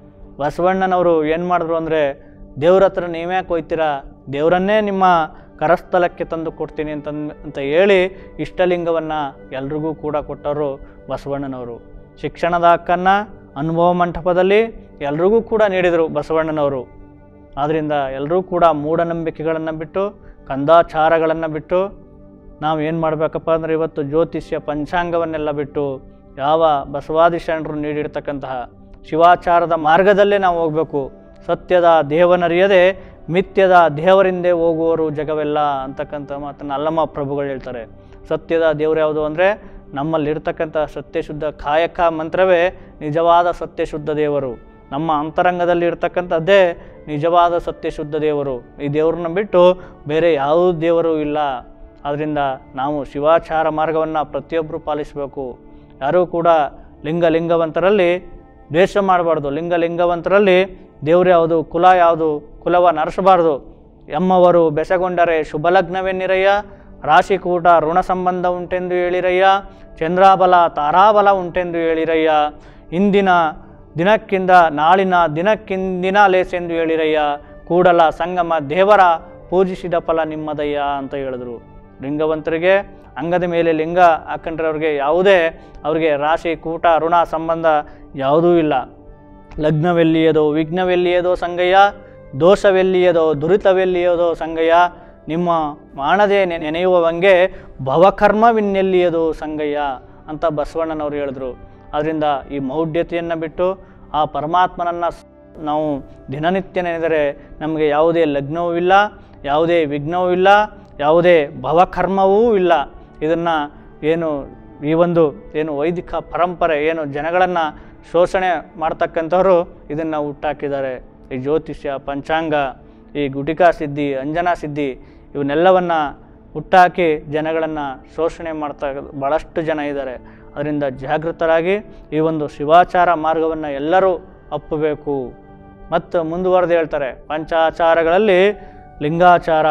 ಬಸವಣ್ಣನವರು ಏನು ಮಾಡಿದ್ರು ಅಂದರೆ, ದೇವ್ರ ಹತ್ರ ನೀವ್ಯಾಕೆ ಹೋಗ್ತೀರಾ, ದೇವರನ್ನೇ ನಿಮ್ಮ ಕರಸ್ಥಲಕ್ಕೆ ತಂದು ಕೊಡ್ತೀನಿ ಅಂತ ಅಂತ ಹೇಳಿ ಇಷ್ಟಲಿಂಗವನ್ನು ಎಲ್ರಿಗೂ ಕೂಡ ಕೊಟ್ಟವರು ಬಸವಣ್ಣನವರು. ಶಿಕ್ಷಣದ ಹಕ್ಕನ್ನು ಅನುಭವ ಮಂಟಪದಲ್ಲಿ ಎಲ್ರಿಗೂ ಕೂಡ ನೀಡಿದರು ಬಸವಣ್ಣನವರು. ಆದ್ದರಿಂದ ಎಲ್ಲರೂ ಕೂಡ ಮೂಢನಂಬಿಕೆಗಳನ್ನು ಬಿಟ್ಟು, ಕಂದಾಚಾರಗಳನ್ನು ಬಿಟ್ಟು ನಾವು ಏನು ಮಾಡಬೇಕಪ್ಪ ಅಂದರೆ ಇವತ್ತು ಜ್ಯೋತಿಷ್ಯ ಪಂಚಾಂಗವನ್ನೆಲ್ಲ ಬಿಟ್ಟು ಯಾವ ಬಸವಾದಿ ಶರಣರು ನೀಡಿರ್ತಕ್ಕಂತಹ ಶಿವಾಚಾರದ ಮಾರ್ಗದಲ್ಲೇ ನಾವು ಹೋಗಬೇಕು. ಸತ್ಯದ ದೇವನರಿಯದೆ ಮಿಥ್ಯದ ದೇವರಿಂದೇ ಹೋಗುವರು ಜಗವೆಲ್ಲ ಅಂತಕ್ಕಂಥ ಮಾತನ್ನು ಅಲ್ಲಮ ಪ್ರಭುಗಳು ಹೇಳ್ತಾರೆ. ಸತ್ಯದ ದೇವರು ಯಾವುದು ಅಂದರೆ ನಮ್ಮಲ್ಲಿರ್ತಕ್ಕಂಥ ಸತ್ಯಶುದ್ಧ ಕಾಯಕ ಮಂತ್ರವೇ ನಿಜವಾದ ಸತ್ಯಶುದ್ಧ ದೇವರು. ನಮ್ಮ ಅಂತರಂಗದಲ್ಲಿ ಇರ್ತಕ್ಕಂಥದ್ದೇ ನಿಜವಾದ ಸತ್ಯಶುದ್ಧ ದೇವರು. ಈ ದೇವ್ರನ್ನ ಬಿಟ್ಟು ಬೇರೆ ಯಾವುದೇ ದೇವರು ಇಲ್ಲ. ಆದ್ದರಿಂದ ನಾವು ಶಿವಾಚಾರ ಮಾರ್ಗವನ್ನು ಪ್ರತಿಯೊಬ್ಬರು ಪಾಲಿಸಬೇಕು. ಯಾರೂ ಕೂಡ ಲಿಂಗ ಲಿಂಗವಂತರಲ್ಲಿ ದ್ವೇಷ ಮಾಡಬಾರ್ದು. ಲಿಂಗ ಲಿಂಗವಂತರಲ್ಲಿ ದೇವ್ರು ಯಾವುದು, ಕುಲ ಯಾವುದು, ಕುಲವನ್ನು ನರಸಬಾರ್ದು. ಎಮ್ಮವರು ಬೆಸಗೊಂಡರೆ ಶುಭಲಗ್ನವೆನ್ನಿರಯ್ಯ, ರಾಶಿಕೂಟ ಋಣ ಸಂಬಂಧ ಉಂಟೆಂದು ಹೇಳಿರಯ್ಯ, ಚಂದ್ರಾಬಲ ತಾರಾಬಲ ಉಂಟೆಂದು ಹೇಳಿರಯ್ಯ, ಇಂದಿನ ದಿನಕ್ಕಿಂತ ನಾಳಿನ ದಿನಕ್ಕಿಂದಿನ ಲೇಸೆಂದು ಹೇಳಿರಯ್ಯ, ಕೂಡಲ ಸಂಗಮ ದೇವರ ಪೂಜಿಸಿದ ಫಲ ನಿಮ್ಮದಯ್ಯ ಅಂತ ಹೇಳಿದ್ರು. ಲಿಂಗವಂತರಿಗೆ ಅಂಗದ ಮೇಲೆ ಲಿಂಗ ಹಾಕೊಂಡ್ರೆ ಅವ್ರಿಗೆ ಯಾವುದೇ ಅವ್ರಿಗೆ ರಾಶಿ ಕೂಟ ಋಣ ಸಂಬಂಧ ಯಾವುದೂ ಇಲ್ಲ. ಲಗ್ನವೆಲ್ಲಿಯದೋ ವಿಘ್ನವೆಲ್ಲಿಯದೋ ಸಂಗಯ್ಯ, ದೋಷವೆಲ್ಲಿಯದೋ ದುರಿತವೆಲ್ಲಿಯದೋ ಸಂಗಯ್ಯ, ನಿಮ್ಮ ಮಾಡದೆ ನೆನೆಯುವವಂಗೆ ಭವಕರ್ಮವಿನ್ನೆಲ್ಲಿಯದೋ ಸಂಗಯ್ಯ ಅಂತ ಬಸವಣ್ಣನವರು ಹೇಳಿದ್ರು. ಆದ್ದರಿಂದ ಈ ಮೌಢ್ಯತೆಯನ್ನು ಬಿಟ್ಟು ಆ ಪರಮಾತ್ಮನನ್ನು ನಾವು ದಿನನಿತ್ಯ ನೆನೆದರೆ ನಮಗೆ ಯಾವುದೇ ಲಗ್ನವೂ ಇಲ್ಲ, ಯಾವುದೇ ವಿಘ್ನವೂ ಇಲ್ಲ, ಯಾವುದೇ ಭವಕರ್ಮವೂ ಇಲ್ಲ. ಇದನ್ನು ಏನು ಈ ಒಂದು ಏನು ವೈದಿಕ ಪರಂಪರೆ ಏನು ಜನಗಳನ್ನು ಶೋಷಣೆ ಮಾಡ್ತಕ್ಕಂಥವ್ರು ಇದನ್ನು ಹುಟ್ಟಾಕಿದ್ದಾರೆ. ಈ ಜ್ಯೋತಿಷ್ಯ ಪಂಚಾಂಗ, ಈ ಗುಟಿಕಾ ಸಿದ್ಧಿ, ಅಂಜನಾ ಸಿದ್ಧಿ ಇವನ್ನೆಲ್ಲವನ್ನು ಹುಟ್ಟಾಕಿ ಜನಗಳನ್ನು ಶೋಷಣೆ ಮಾಡ್ತಾ ಭಾಳಷ್ಟು ಜನ ಇದ್ದಾರೆ. ಅದರಿಂದ ಜಾಗೃತರಾಗಿ ಈ ಒಂದು ಶಿವಾಚಾರ ಮಾರ್ಗವನ್ನು ಎಲ್ಲರೂ ಒಪ್ಪಬೇಕು. ಮತ್ತು ಮುಂದುವರೆದು ಹೇಳ್ತಾರೆ, ಪಂಚಾಚಾರಗಳಲ್ಲಿ ಲಿಂಗಾಚಾರ,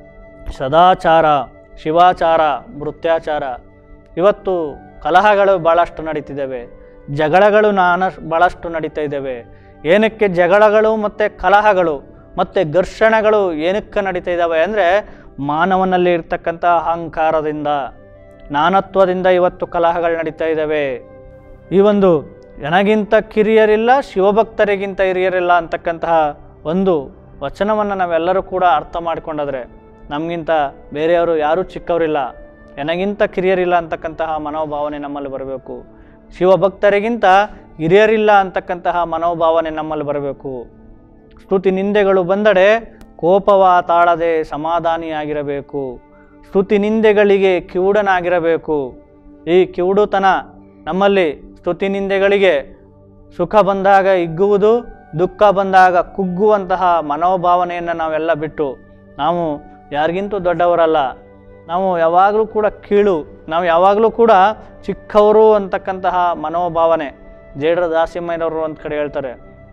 ಸದಾಚಾರ, ಶಿವಾಚಾರ, ಮೃತ್ಯಾಚಾರ. ಇವತ್ತು ಕಲಹಗಳು ಭಾಳಷ್ಟು ನಡೀತಿದ್ದಾವೆ, ಜಗಳಗಳು ನಾನು ಭಾಳಷ್ಟು ನಡೀತಾ ಇದ್ದಾವೆ. ಏನಕ್ಕೆ ಜಗಳಗಳು ಮತ್ತು ಕಲಹಗಳು ಮತ್ತು ಘರ್ಷಣೆಗಳು ಏನಕ್ಕೆ ನಡೀತಾ ಇದ್ದಾವೆ ಅಂದರೆ ಮಾನವನಲ್ಲಿ ಇರ್ತಕ್ಕಂಥ ಅಹಂಕಾರದಿಂದ, ನಾನತ್ವದಿಂದ ಇವತ್ತು ಕಲಹಗಳು ನಡೀತಾ ಇದ್ದಾವೆ. ಈ ಒಂದು ನನಗಿಂತ ಕಿರಿಯರಿಲ್ಲ, ಶಿವಭಕ್ತರಿಗಿಂತ ಹಿರಿಯರಿಲ್ಲ ಅಂತಕ್ಕಂತಹ ಒಂದು ವಚನವನ್ನು ನಾವೆಲ್ಲರೂ ಕೂಡ ಅರ್ಥ ಮಾಡಿಕೊಂಡಾದ್ರೆ ನಮಗಿಂತ ಬೇರೆಯವರು ಯಾರೂ ಚಿಕ್ಕವರಿಲ್ಲ, ನನಗಿಂತ ಕಿರಿಯರಿಲ್ಲ ಅಂತಕ್ಕಂತಹ ಮನೋಭಾವನೆ ನಮ್ಮಲ್ಲಿ ಬರಬೇಕು. ಶಿವಭಕ್ತರಿಗಿಂತ ಹಿರಿಯರಿಲ್ಲ ಅಂತಕ್ಕಂತಹ ಮನೋಭಾವನೆ ನಮ್ಮಲ್ಲಿ ಬರಬೇಕು. ಸ್ತುತಿ ನಿಂದೆಗಳು ಬಂದಡೆ ಕೋಪವ ತಾಳದೆ ಸಮಾಧಾನಿಯಾಗಿರಬೇಕು. ಸ್ತುತಿ ನಿಂದೆಗಳಿಗೆ ಕಿವುಡನಾಗಿರಬೇಕು. ಈ ಕಿವುಡುತನ ನಮ್ಮಲ್ಲಿ ಸ್ತುತಿ ನಿಂದೆಗಳಿಗೆ ಸುಖ ಬಂದಾಗ ಹಿಗ್ಗುವುದು, ದುಃಖ ಬಂದಾಗ ಕುಗ್ಗುವಂತಹ ಮನೋಭಾವನೆಯನ್ನು ನಾವೆಲ್ಲ ಬಿಟ್ಟು ನಾವು ಯಾರಿಗಿಂತೂ ದೊಡ್ಡವರಲ್ಲ, ನಾವು ಯಾವಾಗಲೂ ಕೂಡ ಕೀಳು, ನಾವು ಯಾವಾಗಲೂ ಕೂಡ ಚಿಕ್ಕವರು ಅಂತಕ್ಕಂತಹ ಮನೋಭಾವನೆ. ಜೇಡ್ರ ದಾಸಿಮಯ್ಯನವರು ಒಂದು ಕಡೆ ಹೇಳ್ತಾರೆ,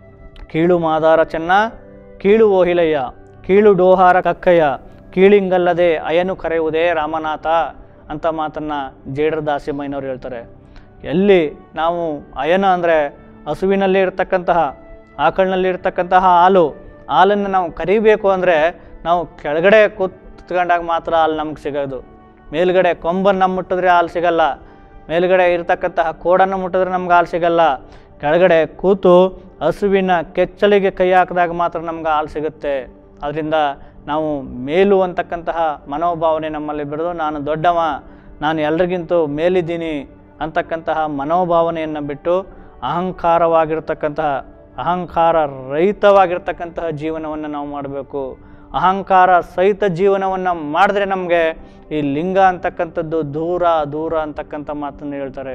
ಕೀಳು ಮಾದಾರ ಚೆನ್ನ, ಕೀಳು ಓಹಿಲಯ್ಯ, ಕೀಳು ಡೋಹಾರ ಕಕ್ಕಯ್ಯ, ಕೀಳಿಂಗಲ್ಲದೆ ಅಯನು ಕರೆಯುವುದೇ ರಾಮನಾಥ ಅಂತ ಮಾತನ್ನು ಜೇಡ್ರ ದಾಸಿಮಯ್ಯನವರು ಹೇಳ್ತಾರೆ. ಎಲ್ಲಿ ನಾವು ಅಯನ ಅಂದರೆ ಹಸುವಿನಲ್ಲಿ ಇರ್ತಕ್ಕಂತಹ ಆಕಳಿನಲ್ಲಿ ಇರ್ತಕ್ಕಂತಹ ಹಾಲು, ಹಾಲನ್ನು ನಾವು ಕರಿಬೇಕು ಅಂದರೆ ನಾವು ಕೆಳಗಡೆ ಕೂತ್ಕೊಂಡಾಗ ಮಾತ್ರ ಹಾಲು ನಮ್ಗೆ ಸಿಗೋದು. ಮೇಲ್ಗಡೆ ಕೊಂಬನ್ನು ಮುಟ್ಟಿದ್ರೆ ಹಾಲು ಸಿಗಲ್ಲ, ಮೇಲ್ಗಡೆ ಇರ್ತಕ್ಕಂತಹ ಕೋಡನ್ನು ಮುಟ್ಟಿದ್ರೆ ನಮ್ಗೆ ಹಾಲು ಸಿಗಲ್ಲ. ಕೆಳಗಡೆ ಕೂತು ಹಸುವಿನ ಕೆಚ್ಚಲಿಗೆ ಕೈ ಹಾಕಿದಾಗ ಮಾತ್ರ ನಮ್ಗೆ ಹಾಲು ಸಿಗುತ್ತೆ. ಅದರಿಂದ ನಾವು ಮೇಲು ಅಂತಕ್ಕಂತಹ ಮನೋಭಾವನೆ ನಮ್ಮಲ್ಲಿ ಬಿಡೋದು, ನಾನು ದೊಡ್ಡವ, ನಾನು ಎಲ್ರಿಗಿಂತೂ ಮೇಲಿದ್ದೀನಿ ಅಂತಕ್ಕಂತಹ ಮನೋಭಾವನೆಯನ್ನು ಬಿಟ್ಟು ಅಹಂಕಾರವಾಗಿರ್ತಕ್ಕಂತಹ ಅಹಂಕಾರ ರಹಿತವಾಗಿರ್ತಕ್ಕಂತಹ ಜೀವನವನ್ನು ನಾವು ಮಾಡಬೇಕು. ಅಹಂಕಾರ ಸಹಿತ ಜೀವನವನ್ನು ಮಾಡಿದ್ರೆ ನಮಗೆ ಈ ಲಿಂಗ ಅಂತಕ್ಕಂಥದ್ದು ದೂರ ದೂರ ಅಂತಕ್ಕಂಥ ಮಾತನ್ನು ಹೇಳ್ತಾರೆ.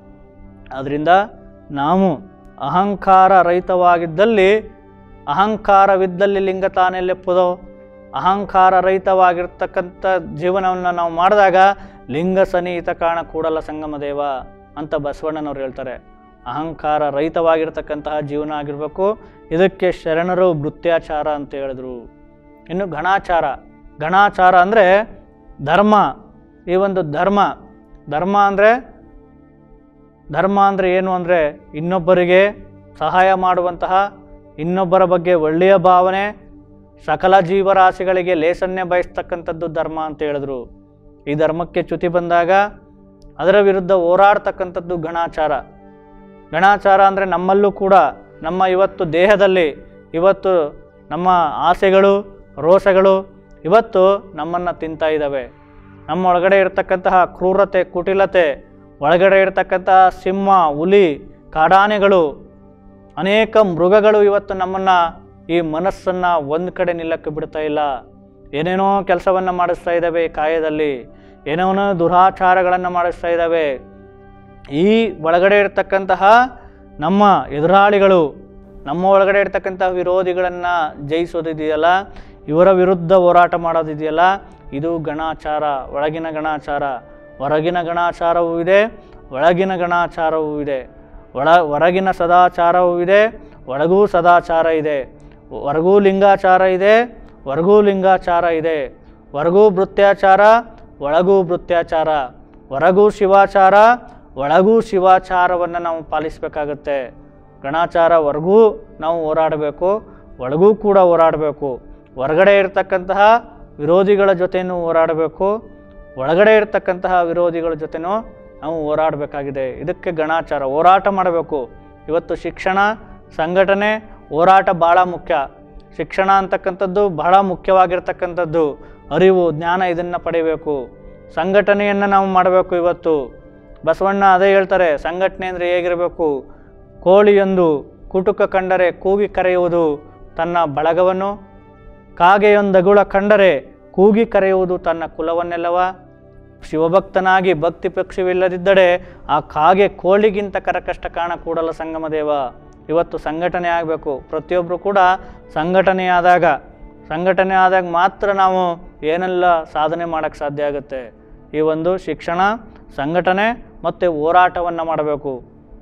ಆದ್ದರಿಂದ ನಾವು ಅಹಂಕಾರ ರಹಿತವಾಗಿದ್ದಲ್ಲಿ, ಅಹಂಕಾರವಿದ್ದಲ್ಲಿ ಲಿಂಗ ತಾನೆಲ್ಲೆಪ್ಪುದೋ, ಅಹಂಕಾರ ರಹಿತವಾಗಿರ್ತಕ್ಕಂಥ ಜೀವನವನ್ನು ನಾವು ಮಾಡಿದಾಗ ಲಿಂಗ ಸನ್ನಿಹಿತ ಕಾಣ ಕೂಡಲ ಸಂಗಮ ದೇವ. ಅಂತ ಬಸವಣ್ಣನವ್ರು ಹೇಳ್ತಾರೆ. ಅಹಂಕಾರ ರಹಿತವಾಗಿರ್ತಕ್ಕಂತಹ ಜೀವನ ಆಗಿರಬೇಕು. ಇದಕ್ಕೆ ಶರಣರು ಭೃತ್ಯಾಚಾರ ಅಂತ ಹೇಳಿದ್ರು. ಇನ್ನು ಗಣಾಚಾರ. ಗಣಾಚಾರ ಅಂದರೆ ಧರ್ಮ. ಈ ಒಂದು ಧರ್ಮ ಧರ್ಮ ಅಂದರೆ ಧರ್ಮ ಅಂದರೆ ಏನು ಅಂದರೆ ಇನ್ನೊಬ್ಬರಿಗೆ ಸಹಾಯ ಮಾಡುವಂತಹ, ಇನ್ನೊಬ್ಬರ ಬಗ್ಗೆ ಒಳ್ಳೆಯ ಭಾವನೆ, ಸಕಲ ಜೀವರಾಶಿಗಳಿಗೆ ಲೇಸನ್ನೇ ಬಯಸ್ತಕ್ಕಂಥದ್ದು ಧರ್ಮ ಅಂತ ಹೇಳಿದ್ರು. ಈ ಧರ್ಮಕ್ಕೆ ಚ್ಯುತಿ ಬಂದಾಗ ಅದರ ವಿರುದ್ಧ ಹೋರಾಡ್ತಕ್ಕಂಥದ್ದು ಗಣಾಚಾರ. ಗಣಾಚಾರ ಅಂದರೆ ನಮ್ಮಲ್ಲೂ ಕೂಡ ನಮ್ಮ ಇವತ್ತು ದೇಹದಲ್ಲಿ ಇವತ್ತು ನಮ್ಮ ಆಸೆಗಳು, ರೋಷಗಳು ಇವತ್ತು ನಮ್ಮನ್ನು ತಿಂತಾ ಇದ್ದಾವೆ. ನಮ್ಮ ಒಳಗಡೆ ಇರತಕ್ಕಂತಹ ಕ್ರೂರತೆ, ಕುಟಿಲತೆ, ಒಳಗಡೆ ಇರತಕ್ಕಂತಹ ಸಿಂಹ, ಹುಲಿ, ಕಾಡಾನೆಗಳು, ಅನೇಕ ಮೃಗಗಳು ಇವತ್ತು ನಮ್ಮನ್ನು, ಈ ಮನಸ್ಸನ್ನು ಒಂದು ಕಡೆ ನಿಲ್ಲಕ್ಕೆ ಬಿಡ್ತಾ ಇಲ್ಲ. ಏನೇನೋ ಕೆಲಸವನ್ನು ಮಾಡಿಸ್ತಾ ಇದ್ದಾವೆ, ಕಾಯದಲ್ಲಿ ಏನೇನೋ ದುರಾಚಾರಗಳನ್ನು ಮಾಡಿಸ್ತಾ ಇದ್ದಾವೆ. ಈ ಒಳಗಡೆ ಇರತಕ್ಕಂತಹ ನಮ್ಮ ಎದುರಾಳಿಗಳು, ನಮ್ಮ ಒಳಗಡೆ ಇರ್ತಕ್ಕಂಥ ವಿರೋಧಿಗಳನ್ನು ಜಯಿಸೋದಿದೆಯಲ್ಲ, ಇವರ ವಿರುದ್ಧ ಹೋರಾಟ ಮಾಡೋದಿದೆಯಲ್ಲ, ಇದು ಗಣಾಚಾರ. ಒಳಗಿನ ಗಣಾಚಾರ. ಹೊರಗಿನ ಗಣಾಚಾರವೂ ಇದೆ, ಒಳಗಿನ ಗಣಾಚಾರವೂ ಇದೆ. ಒಳ ಹೊರಗಿನ ಸದಾಚಾರವೂ ಇದೆ, ಒಳಗೂ ಸದಾಚಾರ ಇದೆ. ಹೊರಗೂ ಲಿಂಗಾಚಾರ ಇದೆ, ಹೊರಗೂ ಲಿಂಗಾಚಾರ ಇದೆ. ಹೊರಗೂ ಭೃತ್ಯಾಚಾರ, ಒಳಗೂ ಭೃತ್ಯಾಚಾರ. ಹೊರಗೂ ಶಿವಾಚಾರ, ಒಳಗೂ ಶಿವಾಚಾರವನ್ನು ನಾವು ಪಾಲಿಸಬೇಕಾಗತ್ತೆ. ಗಣಾಚಾರ ಹೊರಗೂ ನಾವು ಹೋರಾಡಬೇಕು, ಒಳಗೂ ಕೂಡ ಹೋರಾಡಬೇಕು. ಹೊರಗಡೆ ಇರತಕ್ಕಂತಹ ವಿರೋಧಿಗಳ ಜೊತೆನೂ ಹೋರಾಡಬೇಕು, ಒಳಗಡೆ ಇರತಕ್ಕಂತಹ ವಿರೋಧಿಗಳ ಜೊತೆನೂ ನಾವು ಹೋರಾಡಬೇಕಾಗಿದೆ. ಇದಕ್ಕೆ ಗಣಾಚಾರ, ಹೋರಾಟ ಮಾಡಬೇಕು. ಇವತ್ತು ಶಿಕ್ಷಣ, ಸಂಘಟನೆ, ಹೋರಾಟ ಭಾಳ ಮುಖ್ಯ. ಶಿಕ್ಷಣ ಅಂತಕ್ಕಂಥದ್ದು ಬಹಳ ಮುಖ್ಯವಾಗಿರ್ತಕ್ಕಂಥದ್ದು. ಅರಿವು, ಜ್ಞಾನ ಇದನ್ನು ಪಡಿಬೇಕು. ಸಂಘಟನೆಯನ್ನು ನಾವು ಮಾಡಬೇಕು. ಇವತ್ತು ಬಸವಣ್ಣ ಅದೇ ಹೇಳ್ತಾರೆ, ಸಂಘಟನೆ ಅಂದರೆ ಹೇಗಿರಬೇಕು? ಕೋಳಿಯೊಂದು ಕುಟುಕ ಕಂಡರೆ ಕೂಗಿ ಕರೆಯುವುದು ತನ್ನ ಬಳಗವನ್ನು, ಕಾಗೆಯೊಂದಗುಳ ಕಂಡರೆ ಕೂಗಿ ಕರೆಯುವುದು ತನ್ನ ಕುಲವನ್ನೆಲ್ಲವ. ಶಿವಭಕ್ತನಾಗಿ ಭಕ್ತಿ ಪಕ್ಷವಿಲ್ಲದಿದ್ದರೆ ಆ ಕಾಗೆ ಕೋಳಿಗಿಂತ ಕರಕಷ್ಟ ಕಾಣ ಕೂಡಲ ಸಂಗಮ ದೇವ. ಇವತ್ತು ಸಂಘಟನೆ ಆಗಬೇಕು. ಪ್ರತಿಯೊಬ್ಬರು ಕೂಡ ಸಂಘಟನೆ ಆದಾಗ ಸಂಘಟನೆ ಆದಾಗ ಮಾತ್ರ ನಾವು ಏನೆಲ್ಲ ಸಾಧನೆ ಮಾಡೋಕ್ಕೆ ಸಾಧ್ಯ ಆಗುತ್ತೆ. ಈ ಒಂದು ಶಿಕ್ಷಣ, ಸಂಘಟನೆ ಮತ್ತು ಹೋರಾಟವನ್ನು ಮಾಡಬೇಕು.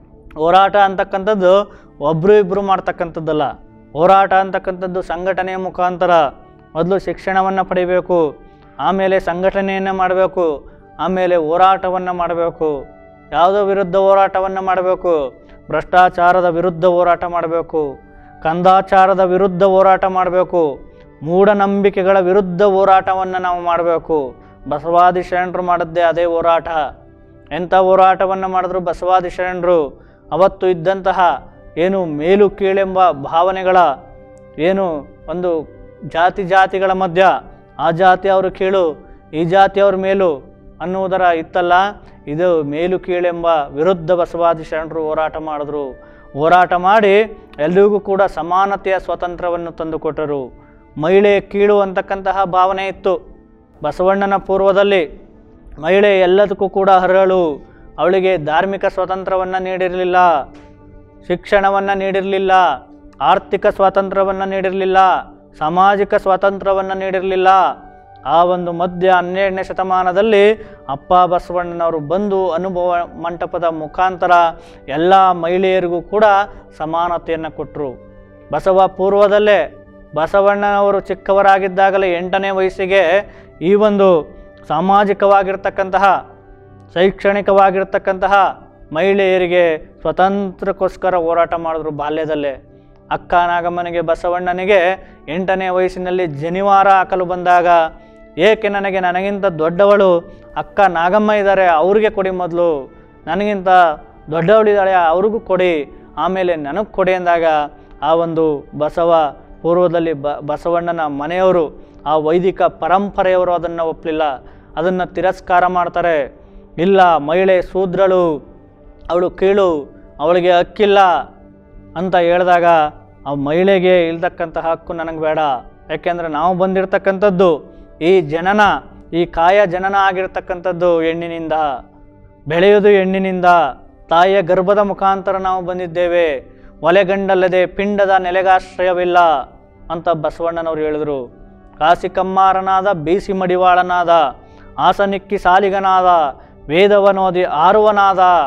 ಹೋರಾಟ ಅಂತಕ್ಕಂಥದ್ದು ಒಬ್ಬರು ಇಬ್ಬರು ಮಾಡ್ತಕ್ಕಂಥದ್ದಲ್ಲ. ಹೋರಾಟ ಅಂತಕ್ಕಂಥದ್ದು ಸಂಘಟನೆಯ ಮುಖಾಂತರ. ಮೊದಲು ಶಿಕ್ಷಣವನ್ನು ಪಡಿಬೇಕು, ಆಮೇಲೆ ಸಂಘಟನೆಯನ್ನು ಮಾಡಬೇಕು, ಆಮೇಲೆ ಹೋರಾಟವನ್ನು ಮಾಡಬೇಕು. ಯಾವುದೋ ವಿರುದ್ಧ ಹೋರಾಟವನ್ನು ಮಾಡಬೇಕು? ಭ್ರಷ್ಟಾಚಾರದ ವಿರುದ್ಧ ಹೋರಾಟ ಮಾಡಬೇಕು, ಕಂದಾಚಾರದ ವಿರುದ್ಧ ಹೋರಾಟ ಮಾಡಬೇಕು, ಮೂಢನಂಬಿಕೆಗಳ ವಿರುದ್ಧ ಹೋರಾಟವನ್ನು ನಾವು ಮಾಡಬೇಕು. ಬಸವಾದಿ ಶರಣರು ಮಾಡಿದ್ದೇ ಅದೇ ಹೋರಾಟ. ಎಂಥ ಹೋರಾಟವನ್ನು ಮಾಡಿದ್ರು ಬಸವಾದಿ ಶರಣರು? ಅವತ್ತು ಇದ್ದಂತಹ ಏನು ಮೇಲು ಕೀಳೆಂಬ ಭಾವನೆಗಳ, ಏನು ಒಂದು ಜಾತಿ ಜಾತಿಗಳ ಮಧ್ಯ ಆ ಜಾತಿಯವರು ಕೀಳು, ಈ ಜಾತಿಯವ್ರ ಮೇಲು ಅನ್ನುವುದರ ಇತ್ತಲ್ಲ, ಇದು ಮೇಲು ಕೀಳೆಂಬ ವಿರುದ್ಧ ಬಸವಾದಿ ಶರಣರು ಹೋರಾಟ ಮಾಡಿದ್ರು. ಹೋರಾಟ ಮಾಡಿ ಎಲ್ರಿಗೂ ಕೂಡ ಸಮಾನತೆಯ ಸ್ವಾತಂತ್ರ್ಯವನ್ನು ತಂದುಕೊಟ್ಟರು. ಮಹಿಳೆ ಕೀಳು ಅಂತಕ್ಕಂತಹ ಭಾವನೆ ಇತ್ತು ಬಸವಣ್ಣನ ಪೂರ್ವದಲ್ಲಿ. ಮಹಿಳೆ ಎಲ್ಲದಕ್ಕೂ ಕೂಡ ಅರ್ಹಳು. ಅವಳಿಗೆ ಧಾರ್ಮಿಕ ಸ್ವಾತಂತ್ರ್ಯವನ್ನು ನೀಡಿರಲಿಲ್ಲ, ಶಿಕ್ಷಣವನ್ನು ನೀಡಿರಲಿಲ್ಲ, ಆರ್ಥಿಕ ಸ್ವಾತಂತ್ರ್ಯವನ್ನು ನೀಡಿರಲಿಲ್ಲ, ಸಾಮಾಜಿಕ ಸ್ವಾತಂತ್ರ್ಯವನ್ನು ನೀಡಿರಲಿಲ್ಲ. ಆ ಒಂದು ಮಧ್ಯ ಹನ್ನೆರಡನೇ ಶತಮಾನದಲ್ಲಿ ಅಪ್ಪ ಬಸವಣ್ಣನವರು ಬಂದು ಅನುಭವ ಮಂಟಪದ ಮುಖಾಂತರ ಎಲ್ಲ ಮಹಿಳೆಯರಿಗೂ ಕೂಡ ಸಮಾನತೆಯನ್ನು ಕೊಟ್ಟರು. ಬಸವ ಪೂರ್ವದಲ್ಲೇ ಬಸವಣ್ಣನವರು ಚಿಕ್ಕವರಾಗಿದ್ದಾಗಲೇ ಎಂಟನೇ ವಯಸ್ಸಿಗೆ ಈ ಒಂದು ಸಾಮಾಜಿಕವಾಗಿರ್ತಕ್ಕಂತಹ, ಶೈಕ್ಷಣಿಕವಾಗಿರ್ತಕ್ಕಂತಹ ಮಹಿಳೆಯರಿಗೆ ಸ್ವತಂತ್ರಕ್ಕೋಸ್ಕರ ಹೋರಾಟ ಮಾಡಿದ್ರು. ಬಾಲ್ಯದಲ್ಲೇ ಅಕ್ಕ ನಾಗಮ್ಮನಿಗೆ, ಬಸವಣ್ಣನಿಗೆ ಎಂಟನೇ ವಯಸ್ಸಿನಲ್ಲಿ ಜನಿವಾರ ಹಾಕಲು ಬಂದಾಗ, ಏಕೆ ನನಗೆ ನನಗಿಂತ ದೊಡ್ಡವಳು ಅಕ್ಕ ನಾಗಮ್ಮ ಇದ್ದಾರೆ, ಅವ್ರಿಗೆ ಕೊಡಿ, ಮೊದಲು ನನಗಿಂತ ದೊಡ್ಡವಳಿದ್ದಾಳೆ ಅವ್ರಿಗೂ ಕೊಡಿ, ಆಮೇಲೆ ನನಗೆ ಕೊಡಿ ಅಂದಾಗ ಆ ಒಂದು ಬಸವ ಪೂರ್ವದಲ್ಲಿ ಬ ಬಸವಣ್ಣನ ಮನೆಯವರು, ಆ ವೈದಿಕ ಪರಂಪರೆಯವರು ಅದನ್ನು ಒಪ್ಪಲಿಲ್ಲ, ಅದನ್ನು ತಿರಸ್ಕಾರ ಮಾಡ್ತಾರೆ. ಇಲ್ಲ, ಮಹಿಳೆ ಶೂದ್ರಳು, ಅವಳು ಕೀಳು, ಅವಳಿಗೆ ಹಕ್ಕಿಲ್ಲ ಅಂತ ಹೇಳಿದಾಗ ಆ ಮಹಿಳೆಗೆ ಇಲ್ತಕ್ಕಂತಹ ಹಕ್ಕು ನನಗೆ ಬೇಡ. ಯಾಕೆಂದರೆ ನಾವು ಬಂದಿರತಕ್ಕಂಥದ್ದು ಈ ಜನನ, ಈ ಕಾಯ ಜನನ ಆಗಿರ್ತಕ್ಕಂಥದ್ದು ಹೆಣ್ಣಿನಿಂದ, ಬೆಳೆಯೋದು ಹೆಣ್ಣಿನಿಂದ, ತಾಯಿಯ ಗರ್ಭದ ಮುಖಾಂತರ ನಾವು ಬಂದಿದ್ದೇವೆ. ಒಲೆಗಂಡಲ್ಲದೆ ಪಿಂಡದ ನೆಲೆಗಾಶ್ರಯವಿಲ್ಲ ಅಂತ ಬಸವಣ್ಣನವರು ಹೇಳಿದರು. ಕಾಸಿ ಕಮ್ಮಾರನಾದ, ಬೀಸಿ ಮಡಿವಾಳನಾದ, ಆಸನಿಕ್ಕಿ ಸಾಲಿಗನಾದ, ವೇದವನೋದಿ ಆರುವನಾದ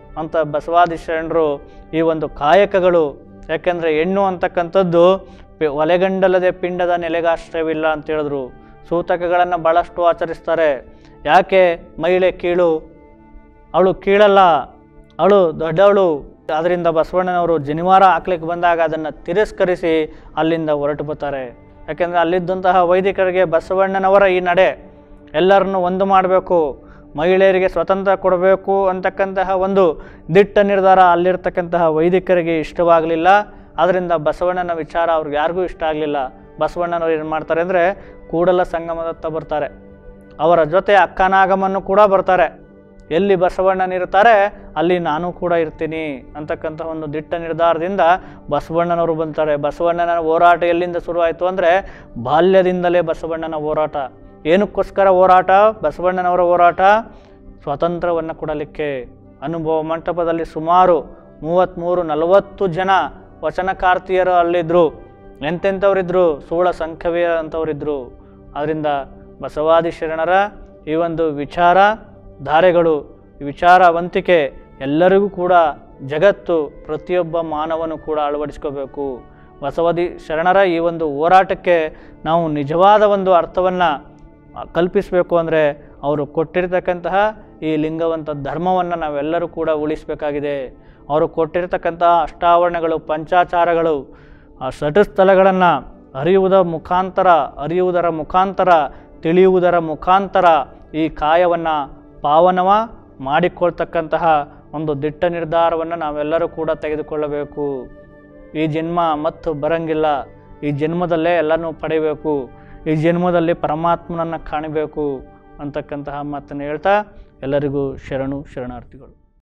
ಅಂತ ಬಸವಾದಿ ಶರಣರು ಈ ಒಂದು ಕಾಯಕಗಳು, ಯಾಕೆಂದರೆ ಹೆಣ್ಣು ಅಂತಕ್ಕಂಥದ್ದು ಒಲೆಗಂಡಲದೆ ಪಿಂಡದ ನೆಲೆಗಾಶ್ರಯವಿಲ್ಲ ಅಂತ ಹೇಳಿದ್ರು. ಸೂತಕಗಳನ್ನು ಭಾಳಷ್ಟು ಆಚರಿಸ್ತಾರೆ. ಯಾಕೆ ಮಹಿಳೆ ಕೀಳು, ಅವಳು ಕೀಳಲ್ಲ, ಅವಳು ದೊಡ್ಡವಳು. ಅದರಿಂದ ಬಸವಣ್ಣನವರು ಜನಿವಾರ ಹಾಕ್ಲಿಕ್ಕೆ ಬಂದಾಗ ಅದನ್ನು ತಿರಸ್ಕರಿಸಿ ಅಲ್ಲಿಂದ ಹೊರಟು ಬರ್ತಾರೆ. ಯಾಕೆಂದರೆ ಅಲ್ಲಿದ್ದಂತಹ ವೈದಿಕರಿಗೆ ಬಸವಣ್ಣನವರ ಈ ನಡೆ, ಎಲ್ಲರನ್ನು ಒಂದು ಮಾಡಬೇಕು, ಮಹಿಳೆಯರಿಗೆ ಸ್ವತಂತ್ರ ಕೊಡಬೇಕು ಅಂತಕ್ಕಂತಹ ಒಂದು ದಿಟ್ಟ ನಿರ್ಧಾರ ಅಲ್ಲಿರ್ತಕ್ಕಂತಹ ವೈದಿಕರಿಗೆ ಇಷ್ಟವಾಗಲಿಲ್ಲ. ಆದ್ದರಿಂದ ಬಸವಣ್ಣನ ವಿಚಾರ ಅವ್ರಿಗೆ ಯಾರಿಗೂ ಇಷ್ಟ ಆಗಲಿಲ್ಲ. ಬಸವಣ್ಣನವರು ಏನು ಮಾಡ್ತಾರೆ ಅಂದರೆ ಕೂಡಲ ಸಂಗಮದತ್ತ ಬರ್ತಾರೆ. ಅವರ ಜೊತೆ ಅಕ್ಕನಾಗಮನ್ನು ಕೂಡ ಬರ್ತಾರೆ. ಎಲ್ಲಿ ಬಸವಣ್ಣನಿರ್ತಾರೆ ಅಲ್ಲಿ ನಾನು ಕೂಡ ಇರ್ತೀನಿ ಅಂತಕ್ಕಂಥ ಒಂದು ದಿಟ್ಟ ನಿರ್ಧಾರದಿಂದ ಬಸವಣ್ಣನವರು ಬಂತಾರೆ. ಬಸವಣ್ಣನ ಹೋರಾಟ ಎಲ್ಲಿಂದ ಶುರುವಾಯಿತು ಅಂದರೆ ಬಾಲ್ಯದಿಂದಲೇ ಬಸವಣ್ಣನ ಹೋರಾಟ. ಏನಕ್ಕೋಸ್ಕರ ಹೋರಾಟ? ಬಸವಣ್ಣನವರ ಹೋರಾಟ ಸ್ವಾತಂತ್ರ್ಯವನ್ನು ಕೊಡಲಿಕ್ಕೆ. ಅನುಭವ ಮಂಟಪದಲ್ಲಿ ಸುಮಾರು ಮೂವತ್ತ್ಮೂರು ನಲವತ್ತು ಜನ ವಚನಕಾರ್ತಿಯರು ಅಲ್ಲಿದ್ದರು. ಎಂತೆಂಥವರಿದ್ದರು? ಸೂಳ ಸಂಖ್ಯವೇ ಅಂಥವರಿದ್ದರು. ಆದ್ದರಿಂದ ಬಸವಾದಿ ಶರಣರ ಈ ಒಂದು ವಿಚಾರ ಧಾರೆಗಳು, ವಿಚಾರವಂತಿಕೆ ಎಲ್ಲರಿಗೂ ಕೂಡ ಜಗತ್ತು ಪ್ರತಿಯೊಬ್ಬ ಮಾನವನು ಕೂಡ ಅಳವಡಿಸ್ಕೋಬೇಕು. ಬಸವಾದಿ ಶರಣರ ಈ ಒಂದು ಹೋರಾಟಕ್ಕೆ ನಾವು ನಿಜವಾದ ಒಂದು ಅರ್ಥವನ್ನು ಕಲ್ಪಿಸಬೇಕು ಅಂದರೆ ಅವರು ಕೊಟ್ಟಿರ್ತಕ್ಕಂತಹ ಈ ಲಿಂಗವಂತ ಧರ್ಮವನ್ನು ನಾವೆಲ್ಲರೂ ಕೂಡ ಉಳಿಸಬೇಕಾಗಿದೆ. ಅವರು ಕೊಟ್ಟಿರ್ತಕ್ಕಂತಹ ಅಷ್ಟಾವರಣಗಳು, ಪಂಚಾಚಾರಗಳು, ಆ ಷಟಸ್ಥಲಗಳನ್ನು ಅರಿಯುವುದರ ಮುಖಾಂತರ ಅರಿಯುವುದರ ಮುಖಾಂತರ ತಿಳಿಯುವುದರ ಮುಖಾಂತರ ಈ ಕಾಯವನ್ನು ಪಾವನವ ಮಾಡಿಕೊಳ್ತಕ್ಕಂತಹ ಒಂದು ದಿಟ್ಟ ನಿರ್ಧಾರವನ್ನು ನಾವೆಲ್ಲರೂ ಕೂಡ ತೆಗೆದುಕೊಳ್ಳಬೇಕು. ಈ ಜನ್ಮ ಮತ್ತು ಬರಂಗಿಲ್ಲ, ಈ ಜನ್ಮದಲ್ಲೇ ಎಲ್ಲನೂ ಪಡೆಯಬೇಕು, ಈ ಜನ್ಮದಲ್ಲಿ ಪರಮಾತ್ಮನನ್ನು ಕಾಣಬೇಕು ಅಂತಕ್ಕಂತಹ ಮಾತನ್ನು ಹೇಳ್ತಾ ಎಲ್ಲರಿಗೂ ಶರಣು ಶರಣಾರ್ಥಿಗಳು.